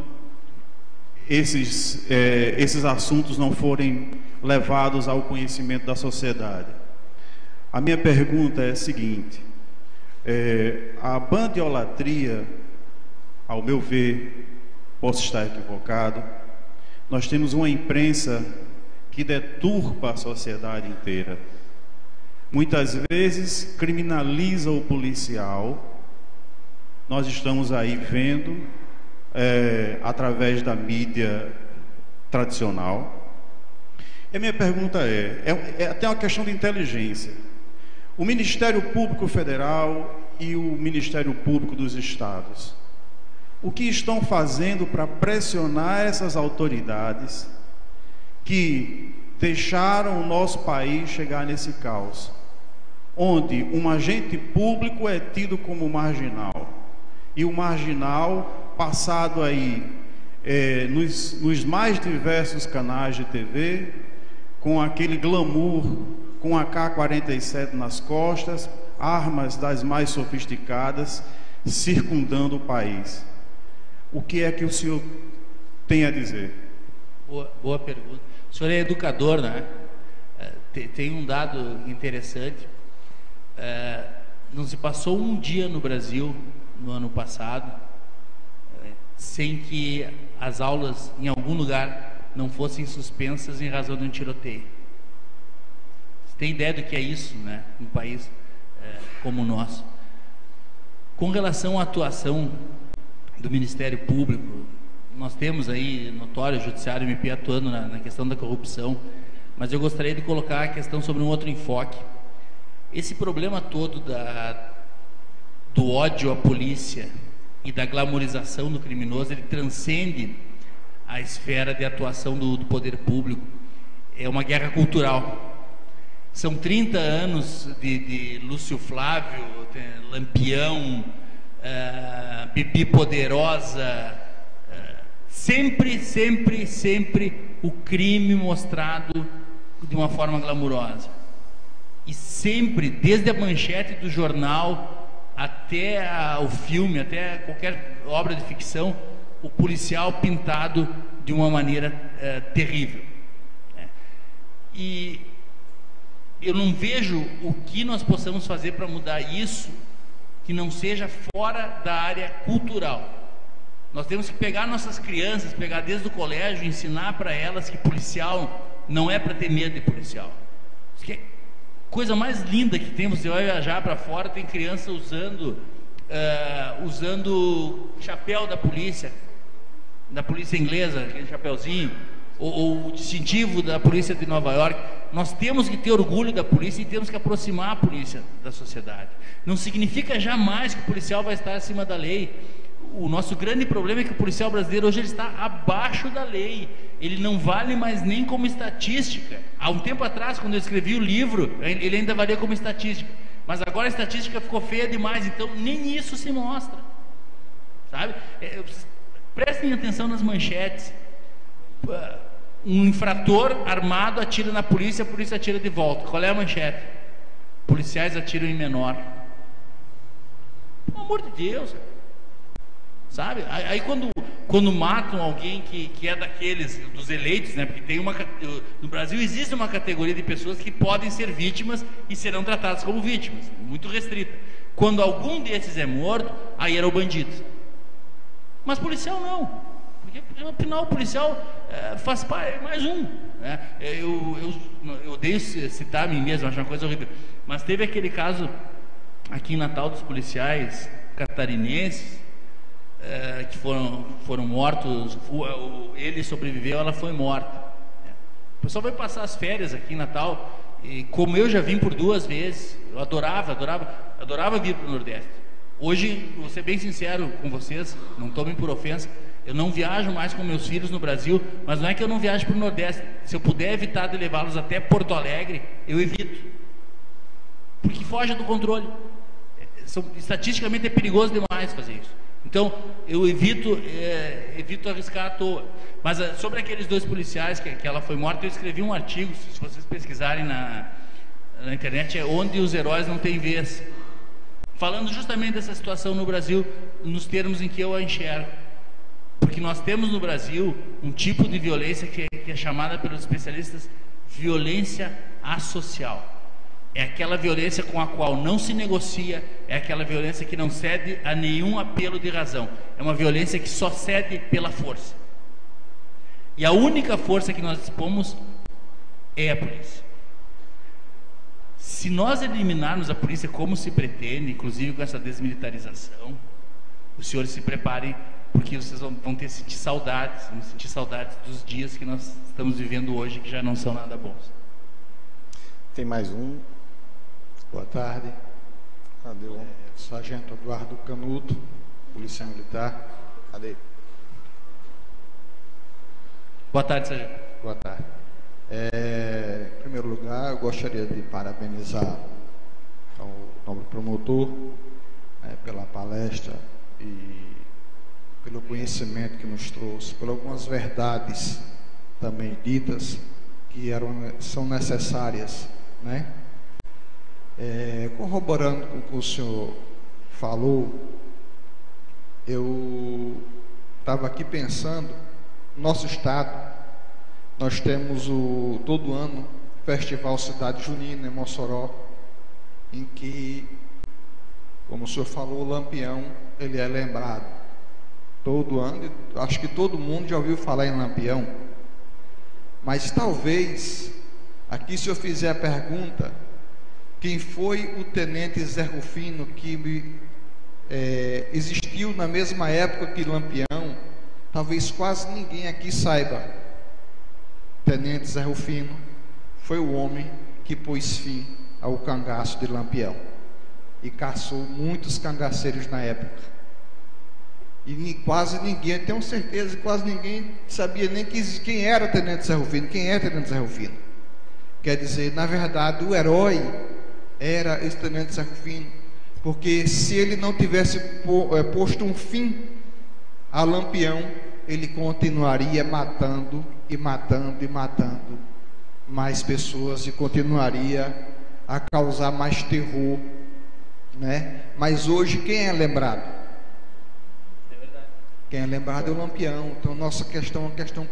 esses assuntos não forem levados ao conhecimento da sociedade. A minha pergunta é a seguinte: a bandiolatria, ao meu ver, posso estar equivocado, nós temos uma imprensa que deturpa a sociedade inteira. Muitas vezes criminaliza o policial. Nós estamos aí vendo, através da mídia tradicional. E a minha pergunta é até uma questão de inteligência. O Ministério Público Federal e o Ministério Público dos Estados, o que estão fazendo para pressionar essas autoridades que deixaram o nosso país chegar nesse caos, onde um agente público é tido como marginal, e o marginal, passado aí nos mais diversos canais de TV, com aquele glamour, com a AK-47 nas costas, armas das mais sofisticadas, circundando o país. O que é que o senhor tem a dizer? Boa pergunta. O senhor é educador, né? Tem um dado interessante. Não se passou um dia no Brasil, no ano passado, sem que as aulas em algum lugar não fossem suspensas em razão de um tiroteio. Você tem ideia do que é isso, né? Um país como o nosso. Com relação à atuação do Ministério Público, nós temos aí notório Judiciário MP atuando na questão da corrupção, mas eu gostaria de colocar a questão sobre um outro enfoque. Esse problema todo do ódio à polícia e da glamorização do criminoso, ele transcende a esfera de atuação do poder público. É uma guerra cultural. São 30 anos de Lúcio Flávio, Lampião, Bibi Poderosa, sempre o crime mostrado de uma forma glamurosa. E sempre, desde a manchete do jornal até o filme, até qualquer obra de ficção, o policial pintado de uma maneira terrível. E eu não vejo o que nós possamos fazer para mudar isso que não seja fora da área cultural. Nós temos que pegar nossas crianças, pegar desde o colégio, ensinar para elas que policial não é para ter medo de policial. Isso que é coisa mais linda que tem. Você vai viajar para fora, tem criança usando chapéu da polícia inglesa, aquele chapéuzinho, ou o distintivo da polícia de Nova York. Nós temos que ter orgulho da polícia e temos que aproximar a polícia da sociedade. Não significa jamais que o policial vai estar acima da lei. O nosso grande problema é que o policial brasileiro hoje ele está abaixo da lei. Ele não vale mais nem como estatística. Há um tempo atrás, quando eu escrevi o livro, ele ainda valia como estatística. Mas agora a estatística ficou feia demais, então nem isso se mostra. Sabe? Prestem atenção nas manchetes. Um infrator armado atira na polícia, a polícia atira de volta. Qual é a manchete? Policiais atiram em menor. Pelo amor de Deus, sabe? Aí quando matam alguém que é daqueles, dos eleitos, né? Porque no Brasil existe uma categoria de pessoas que podem ser vítimas e serão tratadas como vítimas, muito restrita. Quando algum desses é morto, aí era o bandido. Mas policial não. Porque afinal o policial faz parte, mais um, né? Eu odeio citar a mim mesmo, acho uma coisa horrível, mas teve aquele caso aqui em Natal dos policiais catarinenses que foram mortos. Ele sobreviveu, ela foi morta. O pessoal vai passar as férias aqui em Natal, e como eu já vim por 2 vezes, eu adorava vir para o Nordeste. Hoje, vou ser bem sincero com vocês, não tomem por ofensa, eu não viajo mais com meus filhos no Brasil, mas não é que eu não viajo para o Nordeste. Se eu puder evitar de levá-los até Porto Alegre, eu evito, porque foge do controle. Estatisticamente é perigoso demais fazer isso. Então eu evito arriscar à toa. Mas sobre aqueles 2 policiais que ela foi morta, eu escrevi um artigo, se vocês pesquisarem na internet, é Onde os Heróis Não Têm Vez, falando justamente dessa situação no Brasil, nos termos em que eu a enxergo. Porque nós temos no Brasil um tipo de violência que é chamada pelos especialistas violência associal. É aquela violência com a qual não se negocia, é aquela violência que não cede a nenhum apelo de razão. É uma violência que só cede pela força. E a única força que nós dispomos é a polícia. Se nós eliminarmos a polícia como se pretende, inclusive com essa desmilitarização, os senhores se preparem, porque vocês vão sentir saudades dos dias que nós estamos vivendo hoje, que já não são nada bons. Tem mais um. Boa tarde. Cadê o Sargento Eduardo Canuto, Polícia Militar. Cadê? Boa tarde, Sargento. Boa tarde. Em primeiro lugar, eu gostaria de parabenizar ao nobre promotor pela palestra e pelo conhecimento que nos trouxe, por algumas verdades também ditas que são necessárias, né? Corroborando com o que o senhor falou, eu estava aqui pensando, nosso estado, nós temos todo ano Festival Cidade Junina em Mossoró, em que, como o senhor falou, o Lampião ele é lembrado todo ano. Acho que todo mundo já ouviu falar em Lampião, mas talvez aqui, se eu fizer a pergunta, quem foi o tenente Zé Rufino que existiu na mesma época que Lampião, talvez quase ninguém aqui saiba. Tenente Zé Rufino foi o homem que pôs fim ao cangaço de Lampião e caçou muitos cangaceiros na época. E quase ninguém, eu tenho certeza que quase ninguém sabia nem quem era o Tenente Zé Rufino, quem é Tenente Zé Rufino. Quer dizer, na verdade, o herói era esse Tenente Zé Rufino, porque se ele não tivesse posto um fim a Lampião, ele continuaria matando e matando e matando mais pessoas e continuaria a causar mais terror, né? Mas hoje quem é lembrado? É verdade. Quem é lembrado é o Lampião. Então nossa questão é uma questão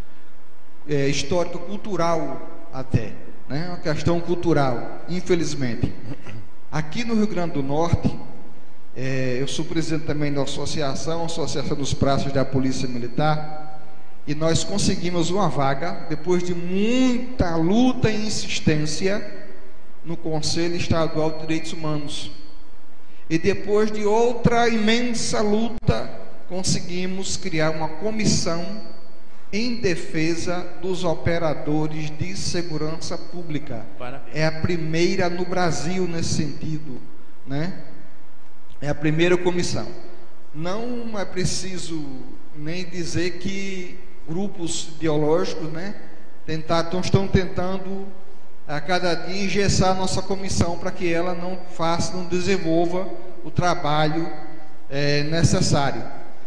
histórico-cultural até, né? Uma questão cultural, infelizmente. Aqui no Rio Grande do Norte, eu sou presidente também da Associação dos Praças da Polícia Militar, e nós conseguimos uma vaga, depois de muita luta e insistência, no Conselho Estadual de Direitos Humanos. E depois de outra imensa luta, conseguimos criar uma comissão em defesa dos operadores de segurança pública. Parabéns. É a primeira no Brasil nesse sentido, né? É a primeira comissão. Não é preciso nem dizer que grupos ideológicos, né, estão tentando a cada dia engessar a nossa comissão para que ela não desenvolva o trabalho necessário.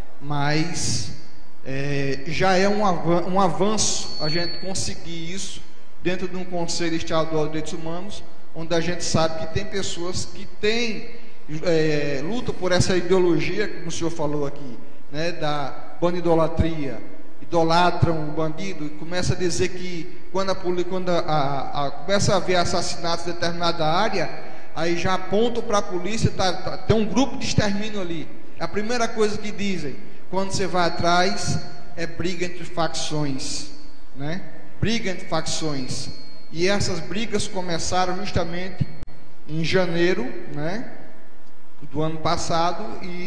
Mas já é um avanço a gente conseguir isso dentro de um Conselho Estadual de Direitos Humanos, onde a gente sabe que tem pessoas que lutam por essa ideologia, como o senhor falou aqui, né, da bandidolatria, idolatram o bandido e começa a dizer que quando começa a haver assassinatos em determinada área, aí já apontam para a polícia, tem um grupo de extermínio ali. A primeira coisa que dizem quando você vai atrás é briga entre facções, né? Briga entre facções. E essas brigas começaram justamente em janeiro, né, do ano passado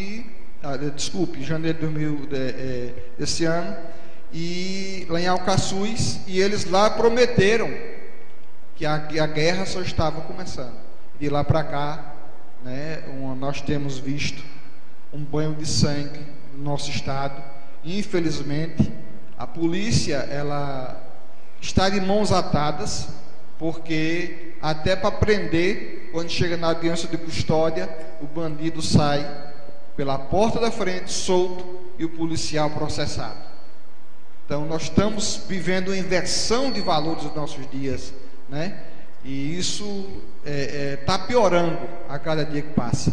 janeiro desse ano, e lá em Alcaçuz, e eles lá prometeram que a guerra só estava começando. De lá para cá, né, nós temos visto um banho de sangue no nosso estado. Infelizmente, a polícia ela está de mãos atadas, porque até para prender, quando chega na audiência de custódia, o bandido sai pela porta da frente, solto, e o policial processado. Então nós estamos vivendo uma inversão de valores nos nossos dias, né? E isso está piorando a cada dia que passa.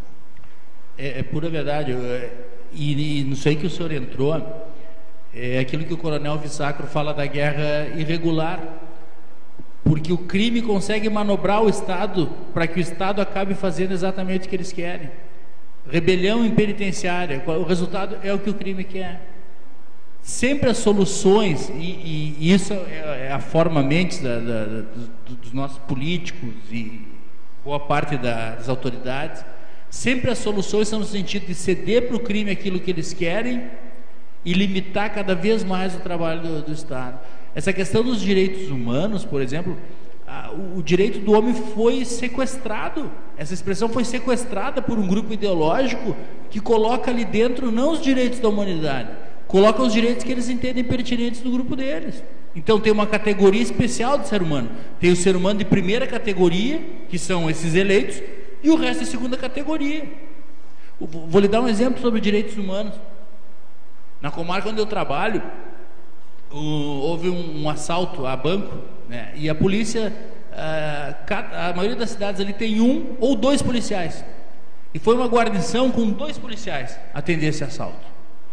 É pura verdade. E não sei que o senhor entrou, é aquilo que o coronel Vissacro fala da guerra irregular, porque o crime consegue manobrar o Estado para que o Estado acabe fazendo exatamente o que eles querem. Rebelião em penitenciária, o resultado é o que o crime quer. Sempre as soluções, e isso é a forma mente dos nossos políticos e boa parte das autoridades, sempre as soluções são no sentido de ceder para o crime aquilo que eles querem e limitar cada vez mais o trabalho do Estado. Essa questão dos direitos humanos, por exemplo, o direito do homem foi sequestrado. Essa expressão foi sequestrada por um grupo ideológico que coloca ali dentro não os direitos da humanidade, coloca os direitos que eles entendem pertinentes do grupo deles. Então tem uma categoria especial de ser humano. Tem o ser humano de primeira categoria, que são esses eleitos, e o resto é segunda categoria. Vou lhe dar um exemplo sobre direitos humanos. Na comarca onde eu trabalho, houve um assalto a banco, né? E a polícia, a maioria das cidades ali tem 1 ou 2 policiais. E foi uma guarnição com 2 policiais atender esse assalto.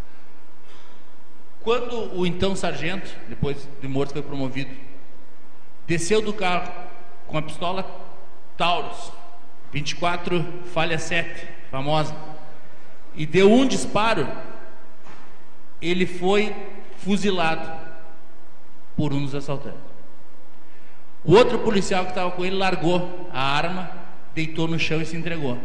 Quando o então sargento, depois de morto foi promovido, desceu do carro com a pistola Taurus 24 falha 7, famosa, e deu um disparo, ele foi fuzilado por um dos assaltantes. O outro policial que estava com ele largou a arma, deitou no chão e se entregou.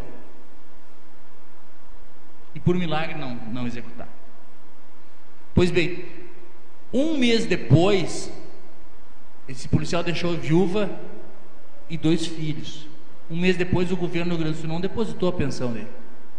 E por milagre não executaram. Pois bem, um mês depois, esse policial deixou viúva e 2 filhos. Um mês depois, o governo do Rio Grande do Sul não depositou a pensão dele.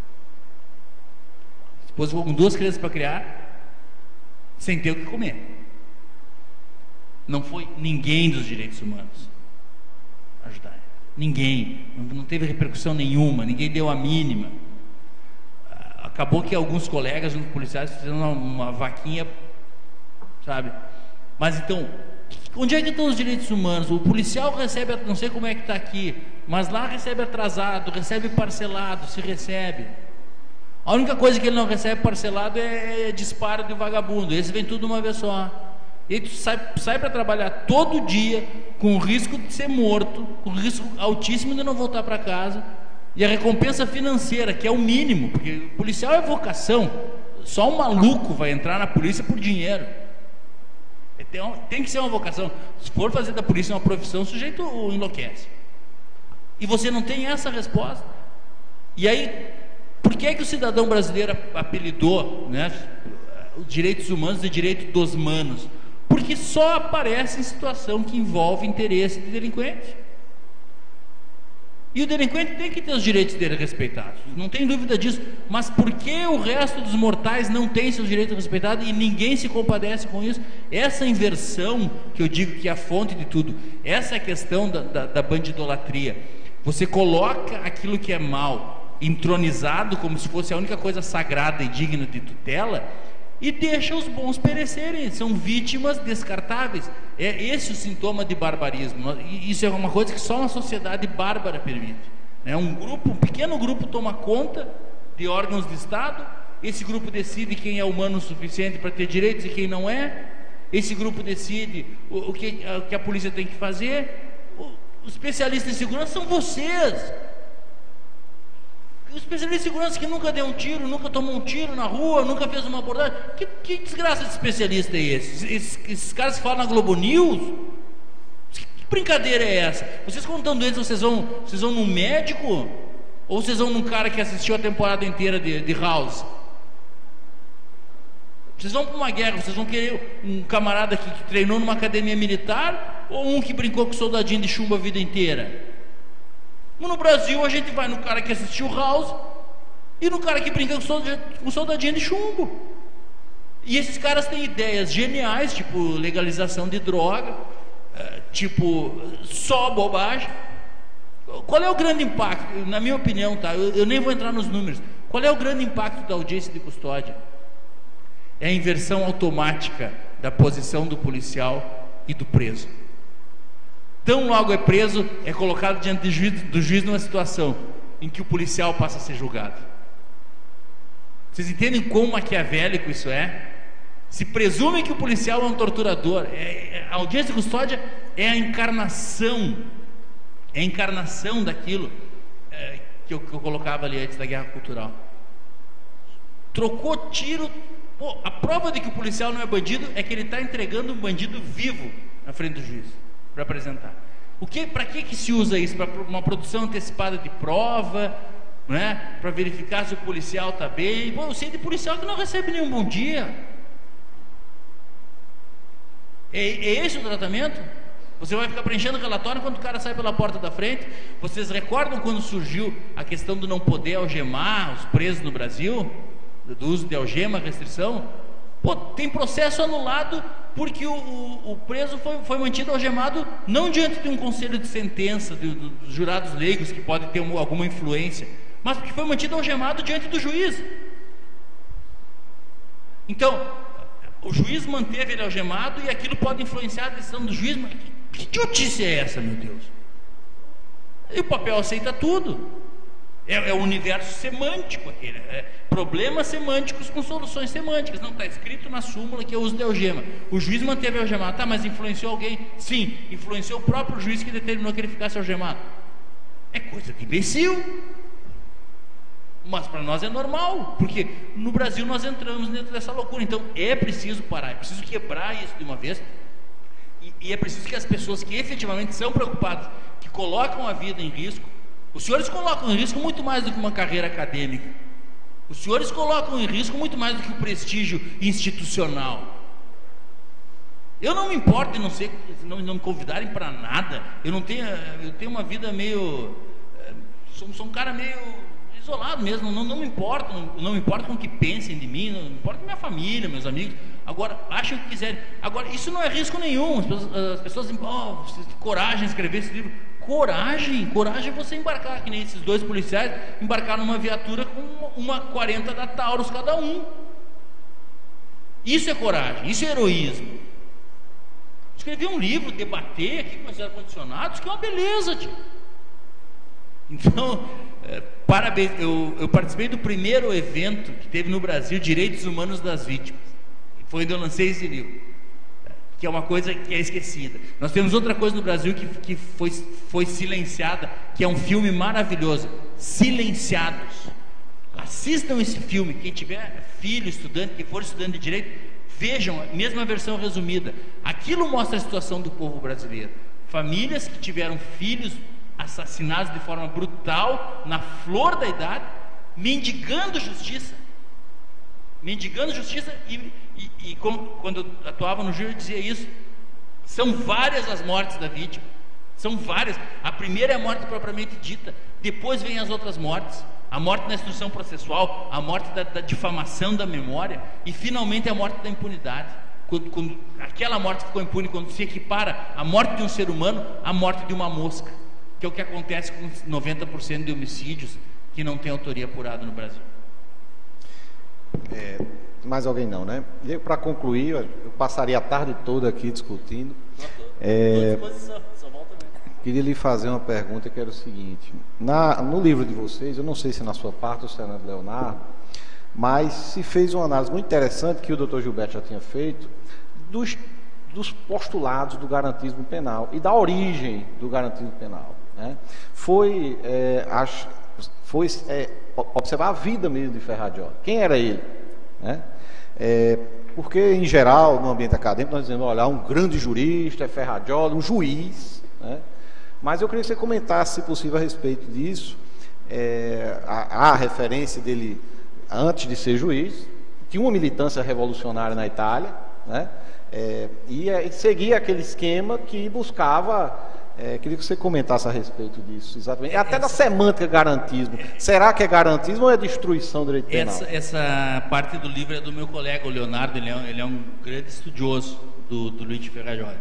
Depois ficou com 2 crianças para criar, sem ter o que comer. Não foi ninguém dos direitos humanos ajudar. Ninguém. Não teve repercussão nenhuma, ninguém deu a mínima. Acabou que alguns colegas, uns policiais, fizeram uma vaquinha, sabe? Mas então, onde é que estão os direitos humanos? O policial recebe, não sei como é que está aqui, mas lá recebe atrasado, recebe parcelado, se recebe. A única coisa que ele não recebe parcelado é disparo de vagabundo. Esse vem tudo de uma vez só. E aí tu sai para trabalhar todo dia com o risco de ser morto, com o risco altíssimo de não voltar para casa. E a recompensa financeira, que é o mínimo, porque o policial é vocação. Só um maluco vai entrar na polícia por dinheiro. Tem que ser uma vocação. Se for fazer da polícia uma profissão, o sujeito enlouquece. E você não tem essa resposta. E aí, por que é que o cidadão brasileiro apelidou, né, os direitos humanos de direito dos manos? Porque só aparece em situação que envolve interesse de delinquente. E o delinquente tem que ter os direitos dele respeitados, não tem dúvida disso. Mas por que o resto dos mortais não tem seus direitos respeitados e ninguém se compadece com isso? Essa inversão que eu digo que é a fonte de tudo, essa é a questão da bandidolatria. Você coloca aquilo que é mal entronizado como se fosse a única coisa sagrada e digna de tutela, e deixa os bons perecerem, são vítimas descartáveis. É esse o sintoma de barbarismo. Isso é uma coisa que só uma sociedade bárbara permite. Um pequeno grupo toma conta de órgãos de Estado, esse grupo decide quem é humano o suficiente para ter direitos e quem não é, esse grupo decide o que a polícia tem que fazer. Os especialistas em segurança são vocês. O especialista em segurança que nunca deu um tiro, nunca tomou um tiro na rua, nunca fez uma abordagem. Que desgraça de especialista é esse? Esses caras falam na Globo News? Que brincadeira é essa? Vocês quando estão doentes, vocês vão num médico? Ou vocês vão num cara que assistiu a temporada inteira de House? Vocês vão para uma guerra, vocês vão querer um camarada que treinou numa academia militar? Ou um que brincou com soldadinho de chumbo a vida inteira? No Brasil a gente vai no cara que assistiu House e no cara que brinca com soldadinha de chumbo. E esses caras têm ideias geniais, tipo legalização de droga, tipo só bobagem. Qual é o grande impacto? Na minha opinião, tá? Eu nem vou entrar nos números. Qual é o grande impacto da audiência de custódia? É a inversão automática da posição do policial e do preso. Tão logo é preso, é colocado diante do juiz numa situação em que o policial passa a ser julgado. Vocês entendem quão maquiavélico isso é? Se presume que o policial é um torturador. A audiência de custódia é a encarnação daquilo que eu colocava ali antes da guerra cultural. Trocou tiro. Pô, a prova de que o policial não é bandido é que ele está entregando um bandido vivo na frente do juiz para apresentar. Para que se usa isso? Para uma produção antecipada de prova, né? Para verificar se o policial está bem. Pô, eu sei de policial que não recebe nenhum bom dia. É esse o tratamento? Você vai ficar preenchendo relatório enquanto o cara sai pela porta da frente. Vocês recordam quando surgiu a questão do não poder algemar os presos no Brasil? Do uso de algema, restrição? Pô, tem processo anulado porque o preso foi mantido algemado não diante de um conselho de sentença, dos jurados leigos que pode ter alguma influência, mas porque foi mantido algemado diante do juiz. Então, o juiz manteve ele algemado e aquilo pode influenciar a decisão do juiz. Mas que idiotice é essa, meu Deus? E o papel aceita tudo. É o universo semântico aquele. Problemas semânticos com soluções semânticas. Não está escrito na súmula que é o uso de algema. O juiz manteve algemado. Tá, mas influenciou alguém? Sim, influenciou o próprio juiz que determinou que ele ficasse algemado. É coisa de imbecil. Mas para nós é normal, porque no Brasil nós entramos dentro dessa loucura. Então é preciso parar, é preciso quebrar isso de uma vez. E é preciso que as pessoas que efetivamente são preocupadas, que colocam a vida em risco, os senhores colocam em risco muito mais do que uma carreira acadêmica. Os senhores colocam em risco muito mais do que o prestígio institucional. Eu não me importo de não me convidarem para nada. Eu tenho uma vida meio... Sou um cara meio isolado mesmo. Não me importo. Não me importo com o que pensem de mim. Não me importa com minha família, meus amigos. Agora, achem o que quiserem. Agora, isso não é risco nenhum. As pessoas dizem, coragem de escrever esse livro. Coragem é você embarcar, que nem esses dois policiais embarcaram numa viatura com uma 40 da Taurus cada um. Isso é coragem, isso é heroísmo. Escrever um livro, debater aqui com os ar-condicionados, que é uma beleza, tio. Então, parabéns. Eu participei do primeiro evento que teve no Brasil, Direitos Humanos das Vítimas. Foi onde eu lancei esse livro, que é uma coisa que é esquecida. Nós temos outra coisa no Brasil que foi silenciada, que é um filme maravilhoso, Silenciados. Assistam esse filme, quem tiver filho, estudante, que for estudante de direito, vejam, mesmo a versão resumida. Aquilo mostra a situação do povo brasileiro. Famílias que tiveram filhos assassinados de forma brutal, na flor da idade, mendigando justiça. E quando eu atuava no júri eu dizia isso. São várias as mortes da vítima. São várias. A primeira é a morte propriamente dita. Depois vem as outras mortes. A morte na instrução processual, a morte da difamação da memória, e finalmente a morte da impunidade. Quando aquela morte ficou impune, quando se equipara a morte de um ser humano à morte de uma mosca, que é o que acontece com 90% de homicídios que não tem autoria apurada no Brasil. Mais alguém não, né? E para concluir, eu passaria a tarde toda aqui discutindo. Queria lhe fazer uma pergunta que era o seguinte: no livro de vocês, eu não sei se na sua parte ou se é na do Leonardo, mas se fez uma análise muito interessante que o Dr. Gilberto já tinha feito dos postulados do garantismo penal e da origem do garantismo penal, né? Foi observar a vida mesmo de Ferrajoli. Quem era ele, né? Porque em geral no ambiente acadêmico nós dizemos, olha, um grande jurista é Ferrajoli, um juiz, né? Mas eu queria que você comentasse, se possível, a respeito disso. A referência dele antes de ser juiz, tinha uma militância revolucionária na Itália, né? E seguia aquele esquema que buscava. Queria que você comentasse a respeito disso, exatamente. Até da semântica garantismo. Será que é garantismo ou é destruição do direito penal? Essa parte do livro é do meu colega, o Leonardo. Ele é um grande estudioso do Luigi Ferrajoli.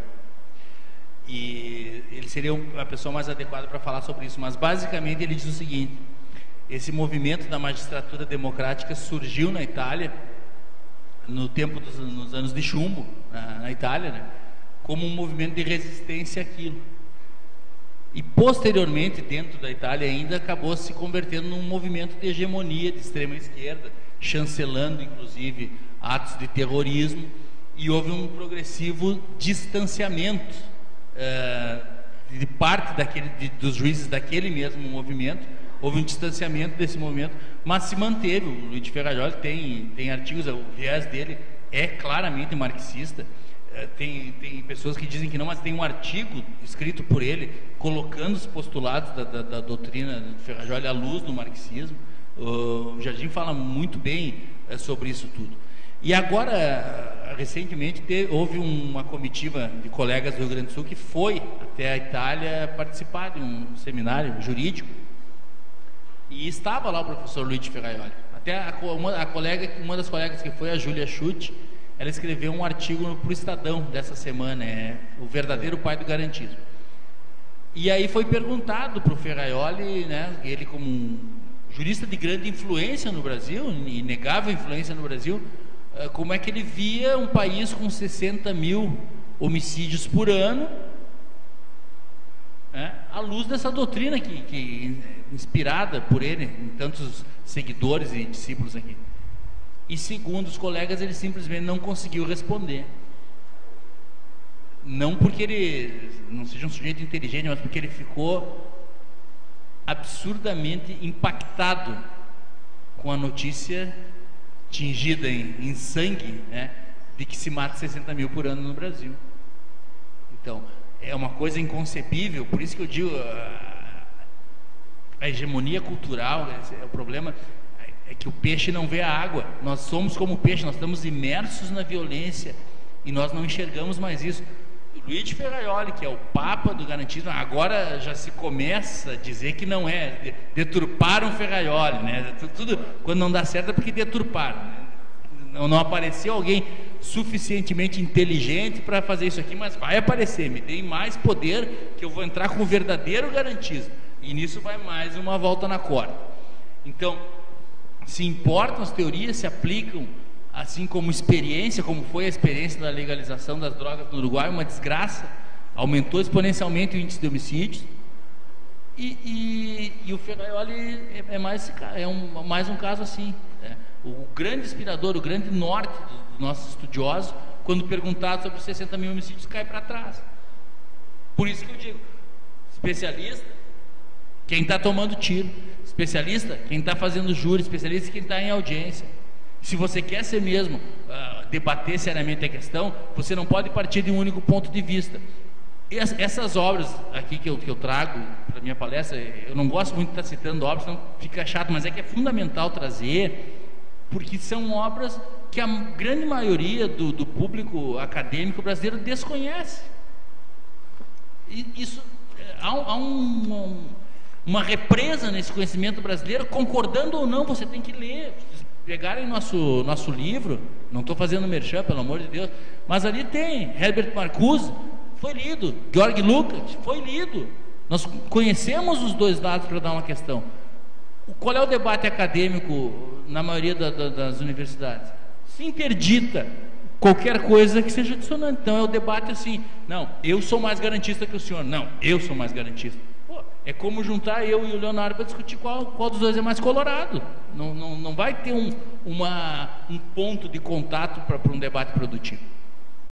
E ele seria a pessoa mais adequada para falar sobre isso. Mas basicamente ele diz o seguinte: esse movimento da magistratura democrática surgiu na Itália nos anos de chumbo, na Itália, né, como um movimento de resistência àquilo. E posteriormente, dentro da Itália ainda, acabou se convertendo num movimento de hegemonia de extrema esquerda, chancelando inclusive atos de terrorismo, e houve um progressivo distanciamento de parte dos juízes daquele mesmo movimento. Houve um distanciamento desse movimento, mas se manteve. O Luigi Ferrajoli tem artigos, o viés dele é claramente marxista. Tem pessoas que dizem que não, mas tem um artigo escrito por ele colocando os postulados da doutrina do Ferrajoli à luz do marxismo. O Jardim fala muito bem sobre isso tudo. E agora, recentemente, houve uma comitiva de colegas do Rio Grande do Sul que foi até a Itália participar de um seminário jurídico. E estava lá o professor Luigi Ferraioli. Até uma das colegas que foi, a Júlia Schutt, ela escreveu um artigo para o Estadão dessa semana, o verdadeiro pai do garantismo. E aí foi perguntado para o Ferraioli, né, ele como um jurista de grande influência no Brasil, inegável influência no Brasil, como é que ele via um país com 60 mil homicídios por ano, à luz dessa doutrina que inspirada por ele, em tantos seguidores e discípulos aqui. E segundo os colegas, ele simplesmente não conseguiu responder. Não porque ele não seja um sujeito inteligente, mas porque ele ficou absurdamente impactado com a notícia tingida em sangue, né, de que se mata 60 mil por ano no Brasil. Então, é uma coisa inconcebível. Por isso que eu digo, a hegemonia cultural, o problema é que o peixe não vê a água. Nós somos como o peixe, nós estamos imersos na violência e nós não enxergamos mais isso. Luigi Ferraioli, que é o papa do garantismo, agora já se começa a dizer que não é, deturparam Ferraioli, né? Tudo quando não dá certo é porque deturparam, né? Não apareceu alguém suficientemente inteligente para fazer isso aqui, mas vai aparecer, me deem mais poder que eu vou entrar com o verdadeiro garantismo, e nisso vai mais uma volta na corda. Então, se importam as teorias, se aplicam, assim como experiência, como foi a experiência da legalização das drogas no Uruguai, uma desgraça, aumentou exponencialmente o índice de homicídios, e o Ferraioli é mais um caso assim, né? O grande inspirador, o grande norte dos nossos estudiosos, quando perguntado sobre os 60 mil homicídios, cai para trás. Por isso que eu digo, especialista, quem está tomando tiro; especialista, quem está fazendo júri; especialista, quem está em audiência. Se você quer ser mesmo debater seriamente a questão, você não pode partir de um único ponto de vista. Essas obras aqui que eu trago para a minha palestra, eu não gosto muito de estar citando obras, senão fica chato, mas é que é fundamental trazer, porque são obras que a grande maioria do público acadêmico brasileiro desconhece. E isso, há uma represa nesse conhecimento brasileiro, concordando ou não, você tem que ler. Pegarem nosso livro, não estou fazendo merchan, pelo amor de Deus, mas ali tem Herbert Marcuse, foi lido, Georg Lukács, foi lido. Nós conhecemos os dois lados para dar uma questão. Qual é o debate acadêmico na maioria das universidades? Se interdita qualquer coisa que seja dissonante. Então é o debate assim: não, eu sou mais garantista que o senhor; não, eu sou mais garantista. É como juntar eu e o Leonardo para discutir qual dos dois é mais colorado. Não vai ter um ponto de contato para um debate produtivo.